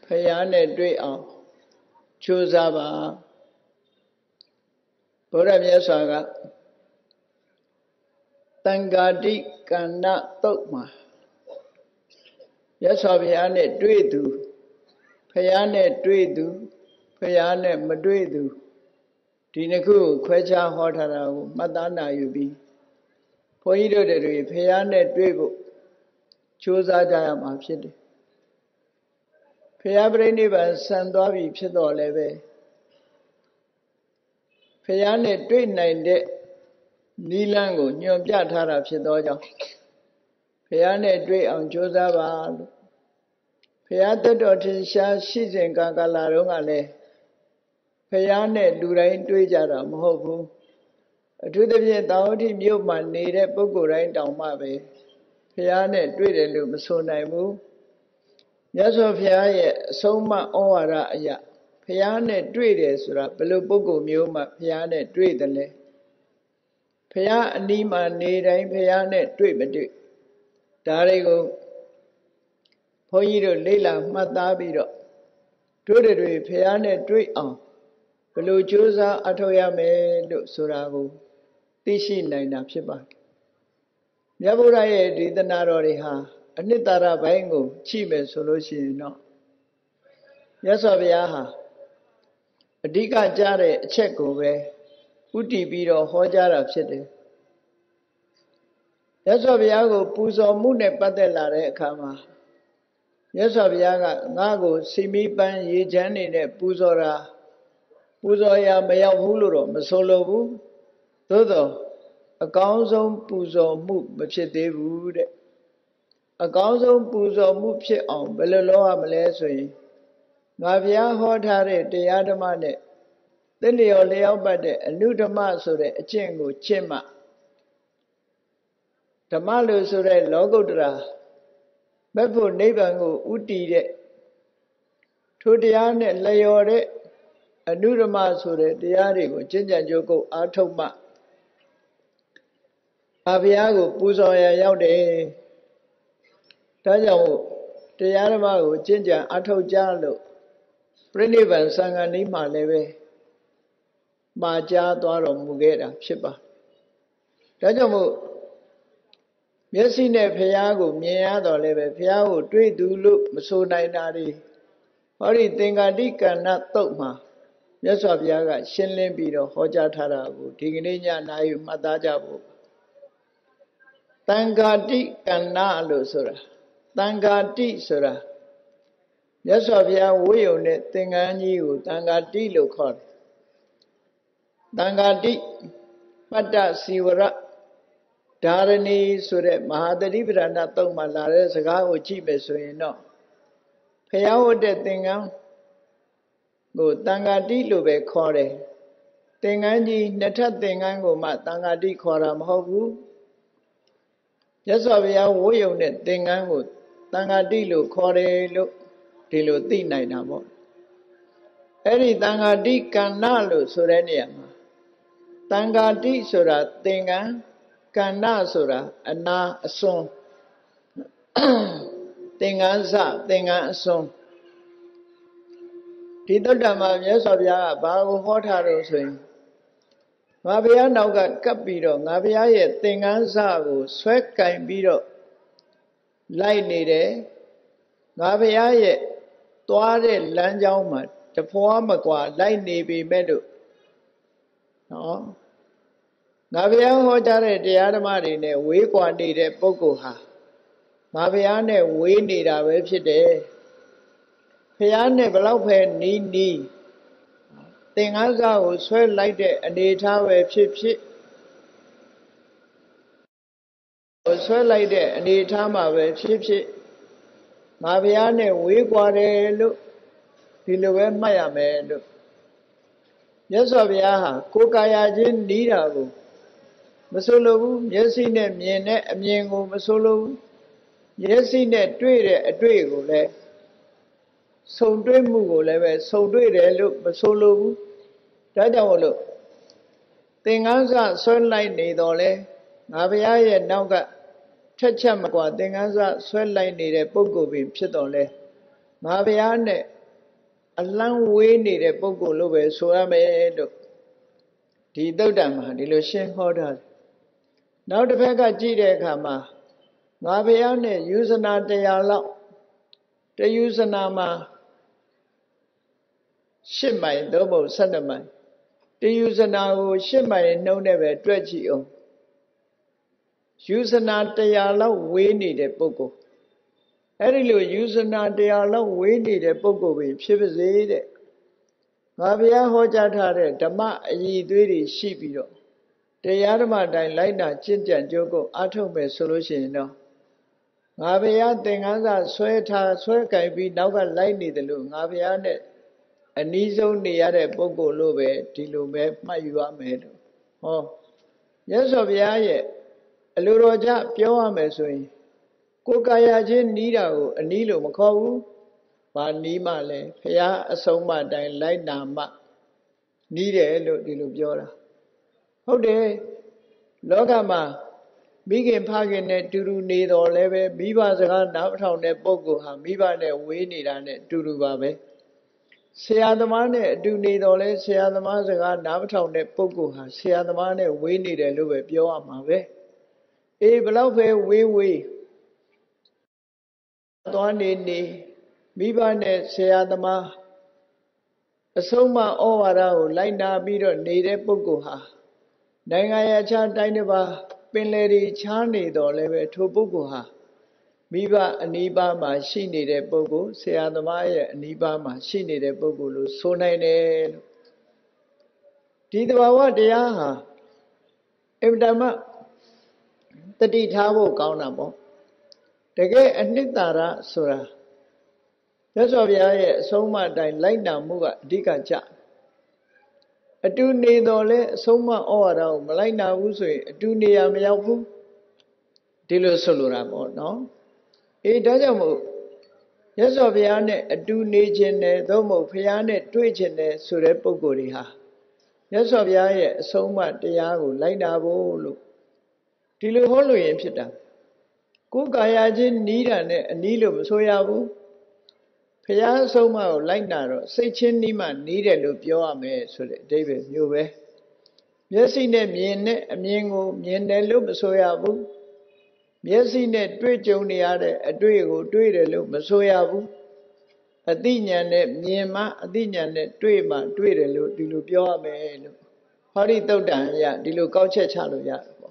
ဖယားနဲ့တွေ့အောင်ကြိုးစားပါဘုရားမြတ်စွာကတန်ဃာတိကဏ္ဍတုတ်မှာမြတ်စွာဘုရားနဲ့တွေ့သူဖယားနဲ့တွေ့သူဖယားနဲ့မတွေ့သူဒီနှစ်ခုကိုခွဲခြားဟောထားတာကိုမှတ်သားနာယူပြီးဘုန်းကြီးတို့တွေဖယားနဲ့တွေ့ဖို့ကြိုးစားကြရမှာဖြစ်တယ်ဖယားပြိဋိဘံဆံသွားပြီဖြစ်တော်လည်းပဲဖယားနဲ့တွေ့နိုင်တဲ့နိလန်းကိုညွှန်ပြထားတာဖြစ်သောကြောင့်ဖယားနဲ့တွေ့အောင်ကြိုးစားပါလို့ဖယားတက်တော်ထင်ရှားရှိစဉ်ကာလတုန်းကလည်းဖယားနဲ့လူတိုင်းတွေ့ကြတာမဟုတ်ဘူးအထူးသဖြင့်တာဝတိမြို့မှာနေတဲ့ပုဂ္ဂိုလ်တိုင်းတောင်မှပဲဖယားနဲ့တွေ့တယ်လို့မဆိုနိုင်ဘူးမြတ်စွာဘုရားရဲ့အဆုံးအမဩဝါဒအရာဖယားနဲ့တွေ့တယ်ဆိုတာဘယ်လိုပုဂ္ဂိုလ်မျိုးမှဖယားနဲ့တွေ့တယ်လဲဖယားအနီးမှာနေတိုင်းဖယားနဲ့တွေ့မတွေ့ဒါတွေကိုဘုန်းကြီးတို့လေ့လာမှတ်သားပြီးတော့တို့တွေဖယားနဲ့တွေ့အောင်ဘယ်လိုကြိုးစားအထောက်ရမယ်လို့ဆိုတာကိုသိရှိနိုင်တာဖြစ်ပါတယ်မြတ်ဗုဒ္ဓရဲ့ဒေသနာတော်တွေဟာအနှစ်သာရဘိုင်းကိုကြည့်မယ်ဆိုလို့ရှိရင်တော့မြတ်စွာဘုရားဟာအဓိကကြားတဲ့အချက်ကိုပဲဥတည်ပြီးတော့ဟောကြားတာဖြစ်တယ်မြတ်စွာဘုရားကိုပူဇော်မှုနဲ့ပတ်သက်လာတဲ့အခါမှာမြတ်စွာဘုရားကငါ့ကိုစီမီပန်းရေချမ်းနေနဲ့ပူဇော်တာပူဇော်ရာမရောက်ဘူးလို့တော့မဆိုလိုဘူးသို့သောအကောင်းဆုံးပူဇော်မှုမဖြစ်သေးဘူးတဲ့အကောင်းဆုံးပူဇော်မှုဖြစ်အောင်ဘယ်လိုလုပ်ရမလဲဆိုရင်ငါဘုရားဟောထားတဲ့တရားဓမ္မနဲ့သင်္လျော်လျောက်ပတ်တဲ့အနုဓမ္မဆိုတဲ့အကျင့်ကိုကျင့်မှဓမ္မလို့ဆိုတဲ့လောကုတ္တရာမက်ဖို့နိဗ္ဗာန်ကိုဥတည်တဲ့ထိုတရားနဲ့လျော်တဲ့အနုဓမ္မဆိုတဲ့တရားတွေကိုကျင့်ကြံကြိုးကုပ်အားထုတ်မှငါဘုရားကိုပူဇော်ရရောက်တယ်ဒါကြောင့်တရားဓမ္မကိုကျင့်ကြံအားထုတ်ကြလို့ပြိဋိဘံသံဃာနည်းမှာလည်းပဲမှာကြားသွားတော်မူခဲ့တာဖြစ်ပါဒါကြောင့်မို့မျက်စိနဲ့ဘုရားကိုမြင်ရတော့လည်းပဲဘုရားကိုတွေ့သူလို့မဆိုနိုင်တာတွေဟောဒီသင်္ဃာတိကဏ္ဍတုတ်မှာမြတ်စွာဘုရားကရှင်းလင်းပြီးတော့ဟောကြားထားတာကိုဒီကနေ့ညနာယူမှတ်သားကြဖို့သံဃာတိကဏ္ဍလို့ဆိုတာသံဃာတိဆိုတာမြတ်စွာဘုရားဝိယုံတဲ့သင်္ကန်းကြီးကိုသံဃာတိလို့ခေါ်တယ်သံဃာတိပတ္တစီဝရဓာရဏီဆိုတဲ့မဟာသတိပဋ္ဌာန်တုံးမှာလာတဲ့စကားကိုကြည့်မယ်ဆိုရင်တော့ဘုရားဝတ်တဲ့သင်္ကန်းကိုသံဃာတိလို့ပဲခေါ်တယ်သင်္ကန်းကြီးနှစ်ထပ်သင်္ကန်းကိုမှသံဃာတိခေါ်တာမဟုတ်ဘူးမြတ်စွာဘုရားဝတ်ယုံတဲ့သင်္ကန်းကိုသံဃာတိလို့ခေါ်တယ်လို့ဒီလိုသိနိုင်တာပေါ့အဲ့ဒီသံဃာတိကဏ္ဍလို့ဆိုတဲ့နေရာမှာသံဃာတိဆိုတာသင်္ကန်းကဏ္ဍဆိုတာအနာအစွန်းသင်္ကန်းစသင်္ကန်းအစွန်းဒီတုတ္တမှာမြတ်စွာဘုရားကဘာကိုဟောထားလို့ဆိုရင်ငါဘုရားနောက်ကကပ်ပြီးတော့ငါဘုရားရဲ့သင်္ကန်းစကိုဆွဲကင်ပြီးတော့လိုက်နေတယ်ငါဘုရားရဲ့သွားတဲ့လမ်းကြောင်းမှာတဖွာမကွာလိုက်နေပြီမဲ့လို့နော်ငါဘုရားဟောကြားတဲ့တရားဓမ္မတွေနဲ့ဝေးကွာနေတဲ့ပုဂ္ဂိုလ်ဟာငါဘုရားနဲ့ဝေးနေတာပဲဖြစ်တယ်ဘုရားနဲ့ဘလောက်ပဲနီးနီးသင်္ကန်းစကိုဆွဲလိုက်တဲ့အနေထားပဲဖြစ်ဖြစ်ဆွဲလိုက်တဲ့အနေထားမှာပဲဖြစ်ဖြစ်ငါဘုရားနဲ့ဝေးကွာတယ်လို့ဒီလိုပဲမှတ်ရမယ်လို့မြတ်စွာဘုရားဟာကိုယ်ကာယချင်းနီးတာကိုမဆိုလိုဘူးမျက်စိနဲ့မြင်တဲ့အမြင်ကိုမဆိုလိုဘူးမျက်စိနဲ့တွေ့တဲ့အတွေ့ကိုလည်းဆုံတွေ့မှုကိုလည်းပဲဆုံတွေ့တယ်လို့မဆိုလိုဘူးဒါကြောင့်မို့လို့သင်္ကန်းစဆွဲလိုက်နေတော့လဲငါဘုရားရဲ့နောက်ကထက်ချက်မကွာသင်္ကန်းစဆွဲလိုက်နေတဲ့ပုဂ္ဂိုလ်ပင်ဖြစ်တော့လဲငါဘုရားနဲ့အလန်းဝေးနေတဲ့ပုဂ္ဂိုလ်လို့ပဲဆိုရမယ်လို့ဒီသုတ်တံမှာဒီလိုရှင်းဟောထားတယ်နောက်တစ်ဖက်ကကြည့်တဲ့အခါမှာငါဘုရားနဲ့ယူဇနာ100လောက်တယူဇနာမှာ8မိုင်သို့မဟုတ်12မိုင်တယူဇနာကို8မိုင်နှုံးနဲ့ပဲတွက်ကြည့်အောင်ယူဇနာ100လောက်ဝေးနေတဲ့ပုဂ္ဂိုလ်အဲ့ဒီလိုယူဇနာ100လောက်ဝေးနေတဲ့ပုဂ္ဂိုလ်ပဲဖြစ်ပါစေတဲ့ငါဘုရားဟောကြားထားတဲ့ဓမ္မအည်သွေးတွေရှိပြီးတော့တရားဓမ္မတိုင်းလိုက်နာကျင့်ကြံကြိုးကိုအားထုတ်မယ်ဆိုလို့ရှိရင်တော့ငါဘုရားသင်္ကန်းစာဆွဲကင်ပြီးနောက်ကလိုက်နေတယ်လို့ငါဘုရားနဲ့အနည်းဆုံးနေရတဲ့ပုဂ္ဂိုလ်လို့ပဲဒီလိုပဲမှတ်ယူရမယ်လို့ဟောမြတ်စွာဘုရားရဲ့အလိုတော်ကြပြောရမယ်ဆိုရင်ကိုယ်ကာယချင်းနီးတာကိုအနည်းလို့မခေါ်ဘူး။ဘာနီးမှလဲဘုရားအဆုံးအမတိုင်းလိုက်နာမှနီးတယ်လို့ဒီလိုပြောတာဟုတ်တယ်လောကမှာမိခင်ဖခင်နဲ့တူတူနေတော်လဲပဲမိဘစကားနားမထောင်တဲ့ပုဂ္ဂိုလ်ဟာမိဘနဲ့ဝေးနေတာနဲ့တူတူပါပဲဆရာသမားနဲ့အတူနေတော်လဲဆရာသမားစကားနားမထောင်တဲ့ပုဂ္ဂိုလ်ဟာဆရာသမားနဲ့ဝေးနေတယ်လို့ပဲပြောရမှာပဲအေးဘလောက်ပဲဝေးသွားနေမိဘနဲ့ဆရာသမားအဆုံးမဩဝါဒကိုလိုက်နာပြီးတော့နေတဲ့ပုဂ္ဂိုလ်ဟာနိုင်ငံရခြားတိုင်းတစ်ပါးပင်လယ်တွေချားနေတော်လည်းပဲထိုပုဂ္ဂိုလ်ဟာမိဘအနီးပါးမှာရှိနေတဲ့ပုဂ္ဂိုလ်ဆရာသမားရဲ့အနီးပါးမှာရှိနေတဲ့ပုဂ္ဂိုလ်လို့ဆိုနိုင်တယ်လို့ဒီသဘာဝတရားဟာအမြဲတမ်းတတိထားဖို့ကောင်းတာပေါ့တကယ်အနှစ်သာရဆိုတာမြတ်စွာဘုရားရဲ့အဆုံးအမတိုင်းလိုက်နာမှုကအဓိကကျအတူနေတော်လဲအဆုံးအမဩဝါဒကိုမလိုက်နာဘူးဆိုရင်အတူနေရမရောက်ဘူးဒီလိုဆိုလိုတာပေါ့နော်အေးဒါကြောင့်မို့မြတ်စွာဘုရားနဲ့အတူနေခြင်းနဲ့သို့မဟုတ်ဘုရားနဲ့တွေ့ခြင်းနဲ့ဆိုတဲ့ပုဂ္ဂိုလ်တွေဟာမြတ်စွာဘုရားရဲ့အဆုံးအမတရားကိုလိုက်နာဖို့လို့ဒီလိုဟောလို့ရင်ဖြစ်တာကိုယ်ကာယချင်းနီးတာနဲ့အနီးလို့မဆိုရဘူးဘုရားအဆုံးအမကိုလိုက်နာတော့စိတ်ချင်းနီးမှနီးတယ်လို့ပြောရမယ်ဆိုတဲ့အဓိပ္ပာယ်မျိုးပဲမျက်စိနဲ့မြင်တဲ့အမြင်ကိုမြင်တယ်လို့မဆိုရဘူးမျက်စိနဲ့တွေ့ကြုံနေရတဲ့အတွေ့ကိုတွေ့တယ်လို့မဆိုရဘူးအသိဉာဏ်နဲ့မြင်မှအသိဉာဏ်နဲ့တွေ့မှတွေ့တယ်လို့ဒီလိုပြောရမယ်လို့ဟောဒီသုတ်တံရဒီလိုကောက်ချက်ချလို့ရတယ်ပေါ့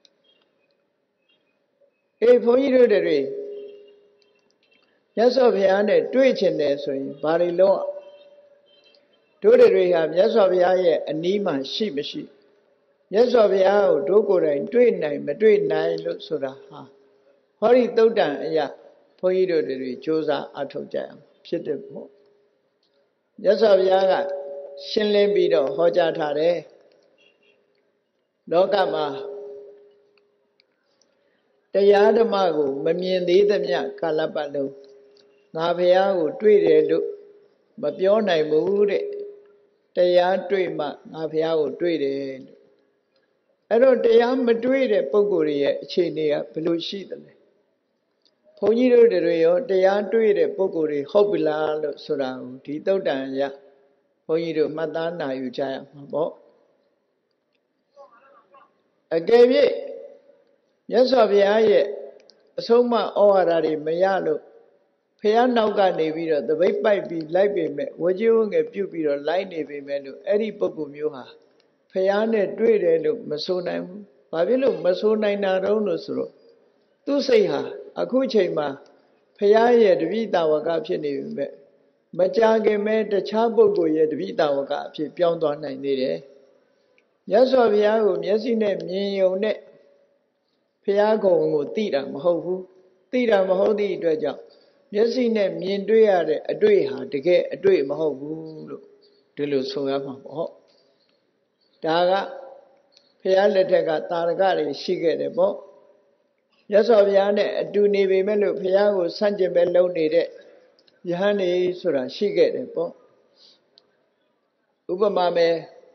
အေးဘုန်းကြီးတို့တွေမြတ်စွာဘုရားနဲ့တွေ့ချင်တယ်ဆိုရင်ဘာတွေလို့တို့တွေဟာမြတ်စွာဘုရားရဲ့အနီးမှာရှိမရှိမြတ်စွာဘုရားကိုတို့ကိုယ်တိုင်တွေ့နိုင်မတွေ့နိုင်လို့ဆိုတာဟာဟောဒီသုတ်တံအရာဘုန်းကြီးတို့တွေစ조사အထောက်ကြရအောင်ဖြစ်တယ်ပေါ့မြတ်စွာဘုရားကရှင်းလင်းပြီးတော့ဟောကြားထားတယ်လောကမှာတရားဓမ္မကိုမမြင်သေးသမျှကာလပတ်လုံးငါဘုရားကိုတွေ့တယ်လို့မပြောနိုင်ဘူးတဲ့တရားတွေ့မှငါဘုရားကိုတွေ့တယ်လို့အဲ့တော့တရားမတွေ့တဲ့ပုဂ္ဂိုလ်ရဲ့အခြေအနေကဘယ်လိုရှိသလဲဘုန်းကြီးတို့တွေရောတရားတွေ့တဲ့ပုဂ္ဂိုလ်တွေဟုတ်ပြီလားလို့ဆိုတာကိုဒီသုတ်တံရဘုန်းကြီးတို့မှတ်သားနာယူကြရမှာပေါ့အကယ်၍မြတ်စွာဘုရားရဲ့အဆုံးအမဩဝါဒတွေမရလို့ဘုရားနောက်ကနေပြီးတော့တပိတ်ပိုက်ပြီးလိုက်ပေမဲ့ဝကြီးဝငယ်ပြုတ်ပြီးတော့လိုက်နေပေမဲ့လို့အဲ့ဒီပုဂ္ဂိုလ်မျိုးဟာဘုရားနဲ့တွေ့တယ်လို့မဆိုနိုင်ဘူး။ဘာဖြစ်လို့မဆိုနိုင်တာတုံးလို့ဆိုတော့သူ့စိတ်ဟာအခုချိန်မှာဘုရားရဲ့တပိတာဝကဖြစ်နေပြီမဲ့မကြာခင်မဲ့တခြားပုဂ္ဂိုလ်ရဲ့တပိတာဝကအဖြစ်ပြောင်းသွားနိုင်သေးတယ်။မြတ်စွာဘုရားကိုမျက်စိနဲ့မြင်ယုံနဲ့ဘုရားကုံကိုသိတာမဟုတ်ဘူး။သိတာမဟုတ်သည့်အတွက်ကြောင့်မျက်စိနဲ့မြင်တွေ့ရတဲ့အတွေ့ဟာတကယ်အတွေ့မဟုတ်ဘူးလို့ဒီလိုဆိုရမှာပေါ့ဒါကဘုရားလက်ထက်ကတာရကတွေရှိခဲ့တယ်ပေါ့မြတ်စွာဘုရားနဲ့အတူနေပေမဲ့လို့ဘုရားကိုဆန့်ကျင်ပဲလုပ်နေတဲ့ယဟန်နေဆိုတာရှိခဲ့တယ်ပေါ့ဥပမာမဲ့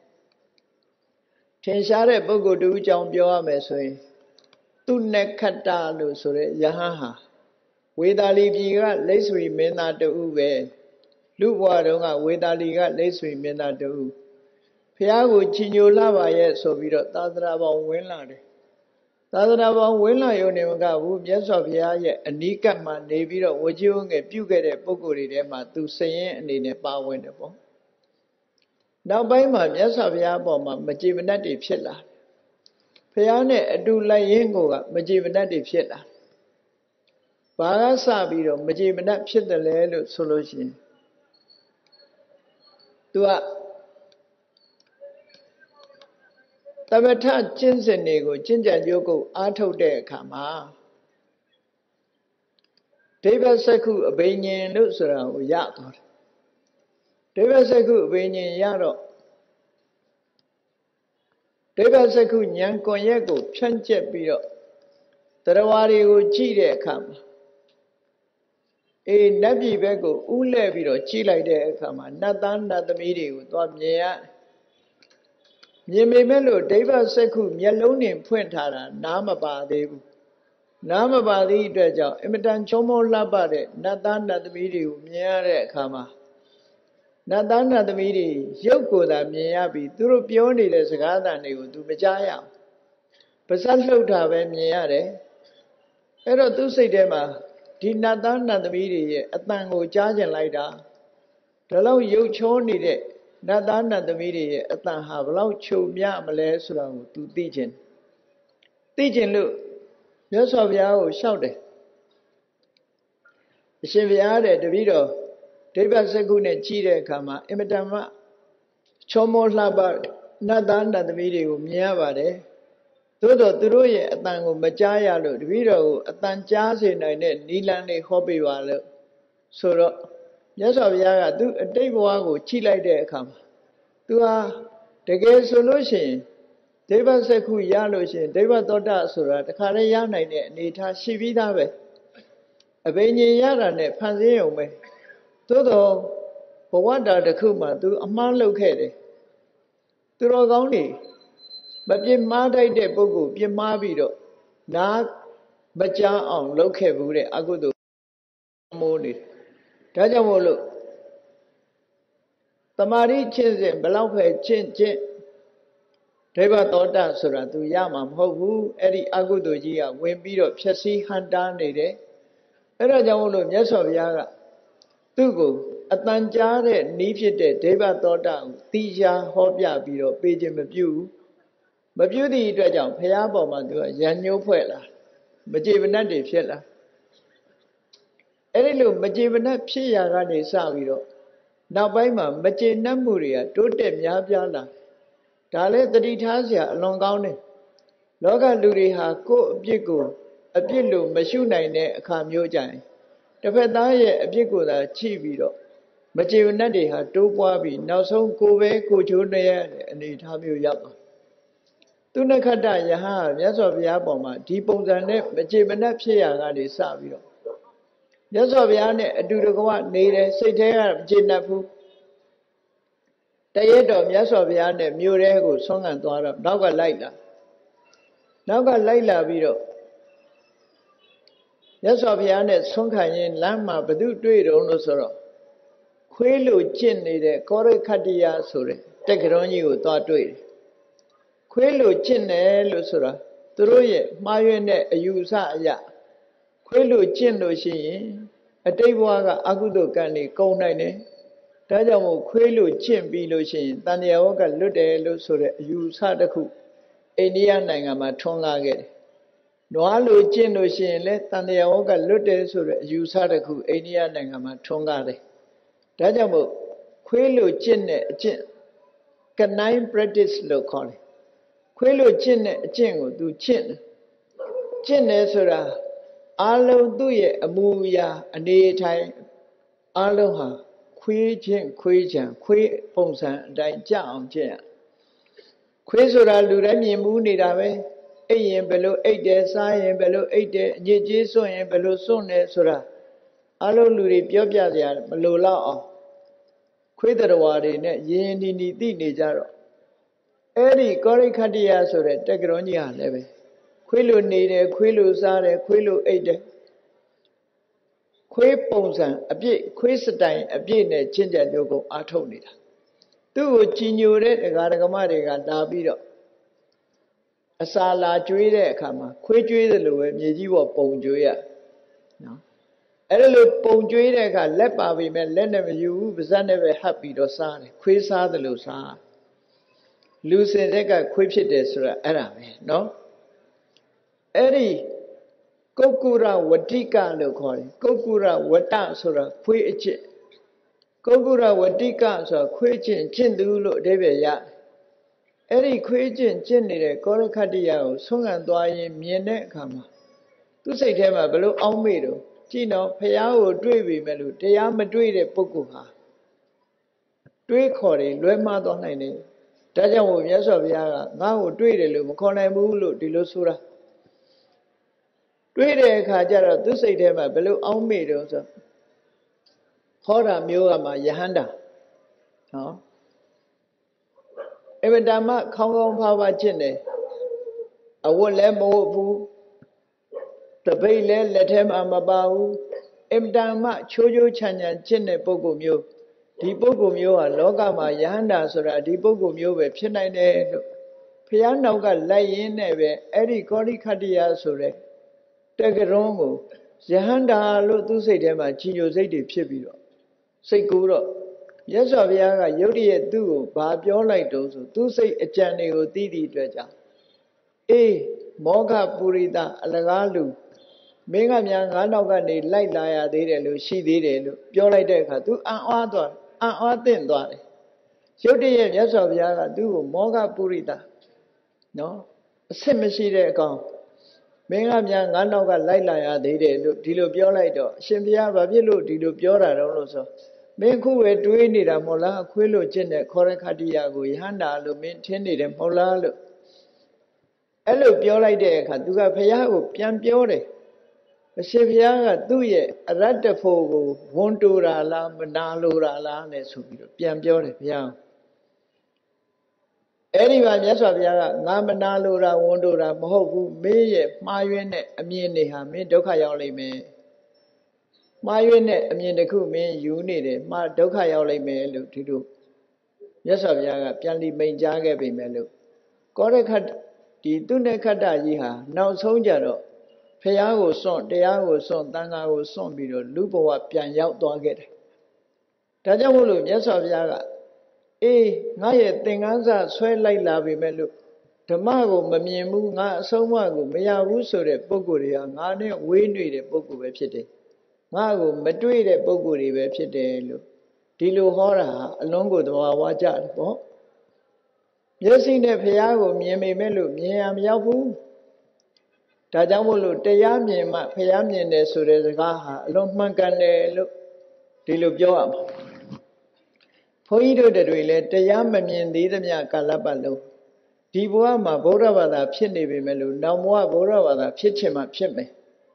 ထင်ရှားတဲ့ပုဂ္ဂိုလ်တူအကြောင်းပြောရမယ်ဆိုရင်သူနက္ခတ္တလို့ဆိုတဲ့ယဟန်ဟာဝေသာလီပြည်ကလိပ်ဆွေမင်းသားတူပဲလူဘွားတုန်းကဝေတာလီကလိတ်ဆွေမင်းသားတူဖះကိုချီညိုလာပါရဲ့ဆိုပြီးတော့သာသနာပေါင်းဝင်လာတယ်သာသနာပေါင်းဝင်လာရုံနဲ့မကဘူးမြတ်စွာဘုရားရဲ့အနီးကပ်မှာနေပြီးတော့ဝကြီးဝငယ်ပြုခဲ့တဲ့ပုဂ္ဂိုလ်တွေထဲမှာသူစရင်အနေနဲ့ပါဝင်တယ်ပေါ့နောက်ပိုင်းမှာမြတ်စွာဘုရားအပေါ်မှာမကြည်မနှက်တွေဖြစ်လာဘုရားနဲ့အတူလိုက်ရင်းကိုကမကြည်မနှက်တွေဖြစ်လာဘာကစပြီးတော့မကြည်မနှက်ဖြစ်တယ်လဲလို့ဆိုလို့ရှိရင်သူကသမထကျင့်စဉ်တွေကိုကျင့်ကြံကြိုးကုပ်အားထုတ်တဲ့အခါမှာဒိဗ္ဗစက္ခုအဘိညာဉ်လို့ဆိုတာကိုရသွားတယ်ဒိဗ္ဗစက္ခုအဘိညာဉ်ရတော့ဒိဗ္ဗစက္ခုဉာဏ်ကွန်ရက်ကိုဖြန့်ကျက်ပြီးတော့တရားဝါတွေကိုကြည့်တဲ့အခါမှာနတ်ပြည်ဘက်ကိုဥလဲပြီးတော့ကြည့်လိုက်တဲ့အခါမှာနတ်သားနတ်သမီးတွေကိုသွားမြင်ရမြင်ပေမဲ့လို့ဒိဗ္ဗစက္ခုမျက်လုံးနဲ့ဖွင့်ထားတာနားမပါသေးဘူးနားမပါသေးတဲ့အတွက်ကြောင့်အင်မတန်ချုံမောလှပတဲ့နတ်သားနတ်သမီးတွေကိုမြင်ရတဲ့အခါမှာနတ်သားနတ်သမီးတွေရုပ်ကိုယ်သာမြင်ရပြီးသူတို့ပြောနေတဲ့စကားသံတွေကိုသူမကြားရဘူးပါးစပ်လှုပ်တာပဲမြင်ရတယ်အဲ့တော့သူစိတ်ထဲမှာဒီနတ်သားနတ်သမီးတွေရဲ့အတန်ကိုကြားကျင်လိုက်တာဒါလောက်ရုပ်ချောနေတဲ့နတ်သားနတ်သမီးတွေရဲ့အတန်ဟာဘလောက်ချုပ်မြမလဲဆိုတာကိုသူသိကျင်လို့မြတ်စွာဘုရားကိုလျှောက်တယ်အရှင်ဘုရားတဲ့တပည့်တော်ဒိဗ္ဗစက္ခုနဲ့ကြည့်တဲ့အခါမှာအင်မတန်မှချောမောလှပနတ်သားနတ်သမီးတွေကိုမြင်ရပါတယ်သို့တော့သူတို့ရဲ့အတန်ကိုမကြားရလို့တပည့်တော်ကိုအတန်ကြားစေနိုင်တဲ့နိလန်းလေးဟောပေးပါလို့ဆိုတော့မြတ်စွာဘုရားကသူအတိတ်ဘဝကိုကြည့်လိုက်တဲ့အခါမှာသူဟာတကယ်ဆိုလို့ရှိရင်ဒိဗ္ဗစက္ခုရလို့ရှိရင်ဒိဗ္ဗသောတာဆိုတာတခါတည်းရနိုင်တဲ့အနေအထားရှိပြီးသားပဲအဘိညာဉ်ရတာနဲ့ဖန်ဆင်းရုံပဲသို့တော့ဘဝတာတစ်ခုမှာသူအမှားလုပ်ခဲ့တယ်သူတော်ကောင်းတွေမပြစ်မှားတတ်တဲ့ပုဂ္ဂိုလ်ပြစ်မှားပြီးတော့နားမကြားအောင်လုပ်ခဲ့ဘူးတဲ့အကုသိုလ်မိုးနေတယ်ဒါကြောင့်မို့လို့တမာရိကျင့်စဉ်ဘလောက်ပဲကျင့်ဒိဗ္ဗသောတာဆိုတာသူရမှာမဟုတ်ဘူးအဲ့ဒီအကုသိုလ်ကြီးကဝင်ပြီးတော့ဖြည့်ဆည်းဟန်တားနေတယ်အဲ့ဒါကြောင့်မို့လို့မြတ်စွာဘုရားကသူ့ကိုအတန်ကြားတဲ့နီးဖြစ်တဲ့ဒိဗ္ဗသောတာကိုတိရှားဟောပြပြီးတော့ပေးခြင်းမပြုသည့်အတွက်ကြောင့်ဘုရားပေါ်မှာသူကရန်ညှိုးဖွဲ့လာမကြေမနက်တွေဖြစ်လာအဲ့ဒီလိုမကြေမနက်ဖြစ်ရာကနေစပြီးတော့နောက်ပိုင်းမှာမကြေနပ်မှုတွေကတိုးတက်များပြားလာဒါလည်းသတိထားစရာအလွန်ကောင်းတယ်လောကလူတွေဟာကိုယ့်အပြစ်ကိုအပြစ်လို့မရှုနိုင်တဲ့အခါမျိုးကြရင်တစ်ဖက်သားရဲ့အပြစ်ကိုသာချိပြီးတော့မကြေမနက်တွေဟာတိုးပွားပြီးနောက်ဆုံးကိုချိုးနေရတဲ့အနေအထားမျိုးရောက်သွားသူနခတ္တယဟန်မြတ်စွာဘုရားပေါ်မှာဒီပုံစံနဲ့မကြေမနက်ဖြစ်ရာကနေစပြီးတော့မြတ်စွာဘုရားနဲ့အတူတကွနေတယ်စိတ်ထဲကမကြေနပ်ဘူးတရက်တော့မြတ်စွာဘုရားနဲ့မြို့ထဲကိုဆွမ်းခံသွားတော့နောက်ကလိုက်လာပြီးတော့မြတ်စွာဘုရားနဲ့ဆွမ်းခံရင်လမ်းမှာဘသူတွေ့တုံးလို့ဆိုတော့ခွေးလိုကျင့်နေတဲ့ကောရိခတ္တိယဆိုတဲ့တက္ကရာကြီးကိုသွားတွေ့တယ်ခွေးလိုကျင့်တယ်လို့ဆိုတာသူတို့ရဲ့မှားယွင်းတဲ့အယူအဆအရခွေးလိုကျင့်လို့ရှိရင်အတိတ်ဘဝကအကုသိုလ်ကံတွေကုန်နိုင်တယ်ဒါကြောင့်မို့ခွေးလိုကျင့်ပြီးလို့ရှိရင်တဏှာဝကလွတ်တယ်လို့ဆိုတဲ့အယူအဆတစ်ခုအိန္ဒိယနိုင်ငံမှာထွန်းကားခဲ့တယ်နွားလိုကျင့်လို့ရှိရင်လည်းတဏှာဝကလွတ်တယ်ဆိုတဲ့အယူအဆတစ်ခုအိန္ဒိယနိုင်ငံမှာထွန်းကားတယ်ဒါကြောင့်မို့ခွေးလိုကျင့်တဲ့အကျင့် canine practice လို့ခေါ်တယ်ခွေးလိုကျင့်တဲ့အကျင့်ကိုသူကျင့်တယ်ဆိုတာအလုံးသူ့ရဲ့အမူအရာအနေထိုင်အလုံးဟာခွေးချင်းခွေးချံခွေးပုံစံအတိုင်းကြအောင်ကျင့်ရခွေးဆိုတာလူတိုင်းမြင်မှုနေတာပဲအိပ်ရင်ဘယ်လိုအိပ်တယ်စားရင်ဘယ်လိုအိပ်တယ်အညစ်အကြေးစွန့်ရင်ဘယ်လိုစွန့်တယ်ဆိုတာအလုံးလူတွေပြောပြကြမလိုတော့အောင်ခွေးတော်ဝါတွေနဲ့ရင်းနီသိနေကြတော့အဲ့ဒီကောရိခတ္တိယဆိုတဲ့တက္ကရာကြီးဟာလည်းပဲခွေးလိုနေတယ်ခွေးလိုစားတယ်ခွေးလိုအိပ်တယ် Kwe Pongsan, a bit, Quisatine, a bit, and Ginger Yogo, Artonida. Do Chinure, the Garagamariga, Dabido. A sala juide kama, Quidri the Luim, Yiwa Pongjuya. No. Elu Pongjuida, Lepa, we met Lenam, you, Zaneve happy to San, Quisa the Lusa. Lucy Rega Quipsides, no? Eddie. Kokura Watika Lokoi, Kokura Wata Sura, Quich, Kokura Watika, so Quichin, Chindulo, David Ya. Eri Quichin, Chinny, Korakadia, Sung and Dway, Miene Kama. To say him a below Almedo, Chino, Payao, Drevi Melu, Dea Madrid, Pokuha. Dre Corey, Lema Donane. Taja, yes of Yaga, now Dre, Lumacona Mulu, Dilusura. Dre Kajara, to say him a below Almedo. Hora Muama Yahanda. Even Dama Kongo Pava Chine. I will let Mobu. The Bayle let him Amabau. Dama Chojo Chanya Chine Bogumio. Di Bogumio and Logama Yahanda Sura, Di Bogumio, Pinane. Piano got lay in ever, Eddie Kori Kadia Sure. Take a wrong. Yahanda look to say them at Chino Zedi Pibiro. Say Guru. Yes, of Yaga, Yodi do, Babio like those who say a journey or Didi Dredger. Moga Purida, Alagalu. Mingam young Anogani, like Laya, they she did it, Piolaideca, do an Dwari. Yodi, yes, of Yaga, do, Moga Purida. No? Simishi there gone. Mingam young Anoga, like Laya, they did, Dilo Piolaido, Shimbia, Babilu, Dilo Piora also. Menku were doing it a mola, quillo gene, correcadiago, yanda, maintain it and mola. Hello, Piola de Caduga Payago, Pian Piore. A Siviaga do ye, a ratafogo, Wontura la, Manalura la, Nesu, Pian Piore, Pian. Anyone, yes, of Yaga, Namanalura, Wondura, Mohobu, May, Mayene, Aminiha, Mindokayoli me. My unit, I mean, the coup mean you need it. My Dokayoli may look to do. Yes, of Yaga, Pianli may jaga be melu. Korekat, the Dunekata Yiha, now Sonjaro. Payago son, Deago son, Tangago son, Bido, Lupo, Pian Yao Doget. Tajamulu, yes, of Yaga. Naya Tinganza, sweat like lavi melu. Tamago, Mamimu, Somago, Mayavu, so the Boguria, Nane, we need a book of a Mago, Madrid, a Boguri, Website, Dilu Hora, along with Waja. Yes, in the Piago, Miami Melu, Miam Yabu. Tajamulu, Tayami, Payami, and Surezagaha, Longman look, Dilu Joam. Poido the Dwele, Tayamami and the Idamia Calabalo. Dibuama, Boravada, Pini Melu, Namwa Boravada, Pichima, Pime.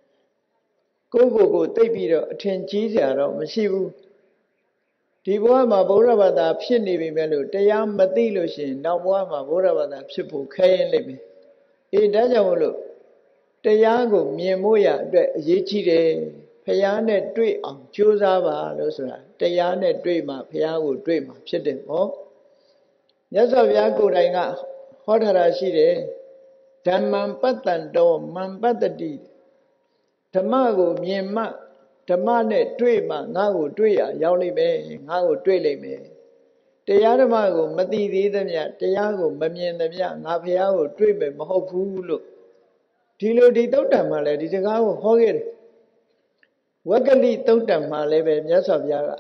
Go, take me to attend Jesus, Masibu. Dibuama Boravada, Pini Melu, Tayam Matilushin, Namwama Boravada, Pipu, Kayan Lemi. It doesn't look. Tayago, Miemoya, Yichide, Payane dream, Chuzava, Losra, Tayane dreamer, Payago dreamer, Pidden, oh. Yes, of Yago Ranga, Hotarashide, Tamman Patan do, Mampatadi. Tamago, Miema, Tamane dreamer, Nago Drea, Yauli me, Nago Drele me. Tayamago, Mati Dimia, Tayago, Mamian the Mia, Napiago, dreamer, Mahopu. Tilo di Totamale, di Tagao, Hogger. Wakali Totamale, yes of Yaga.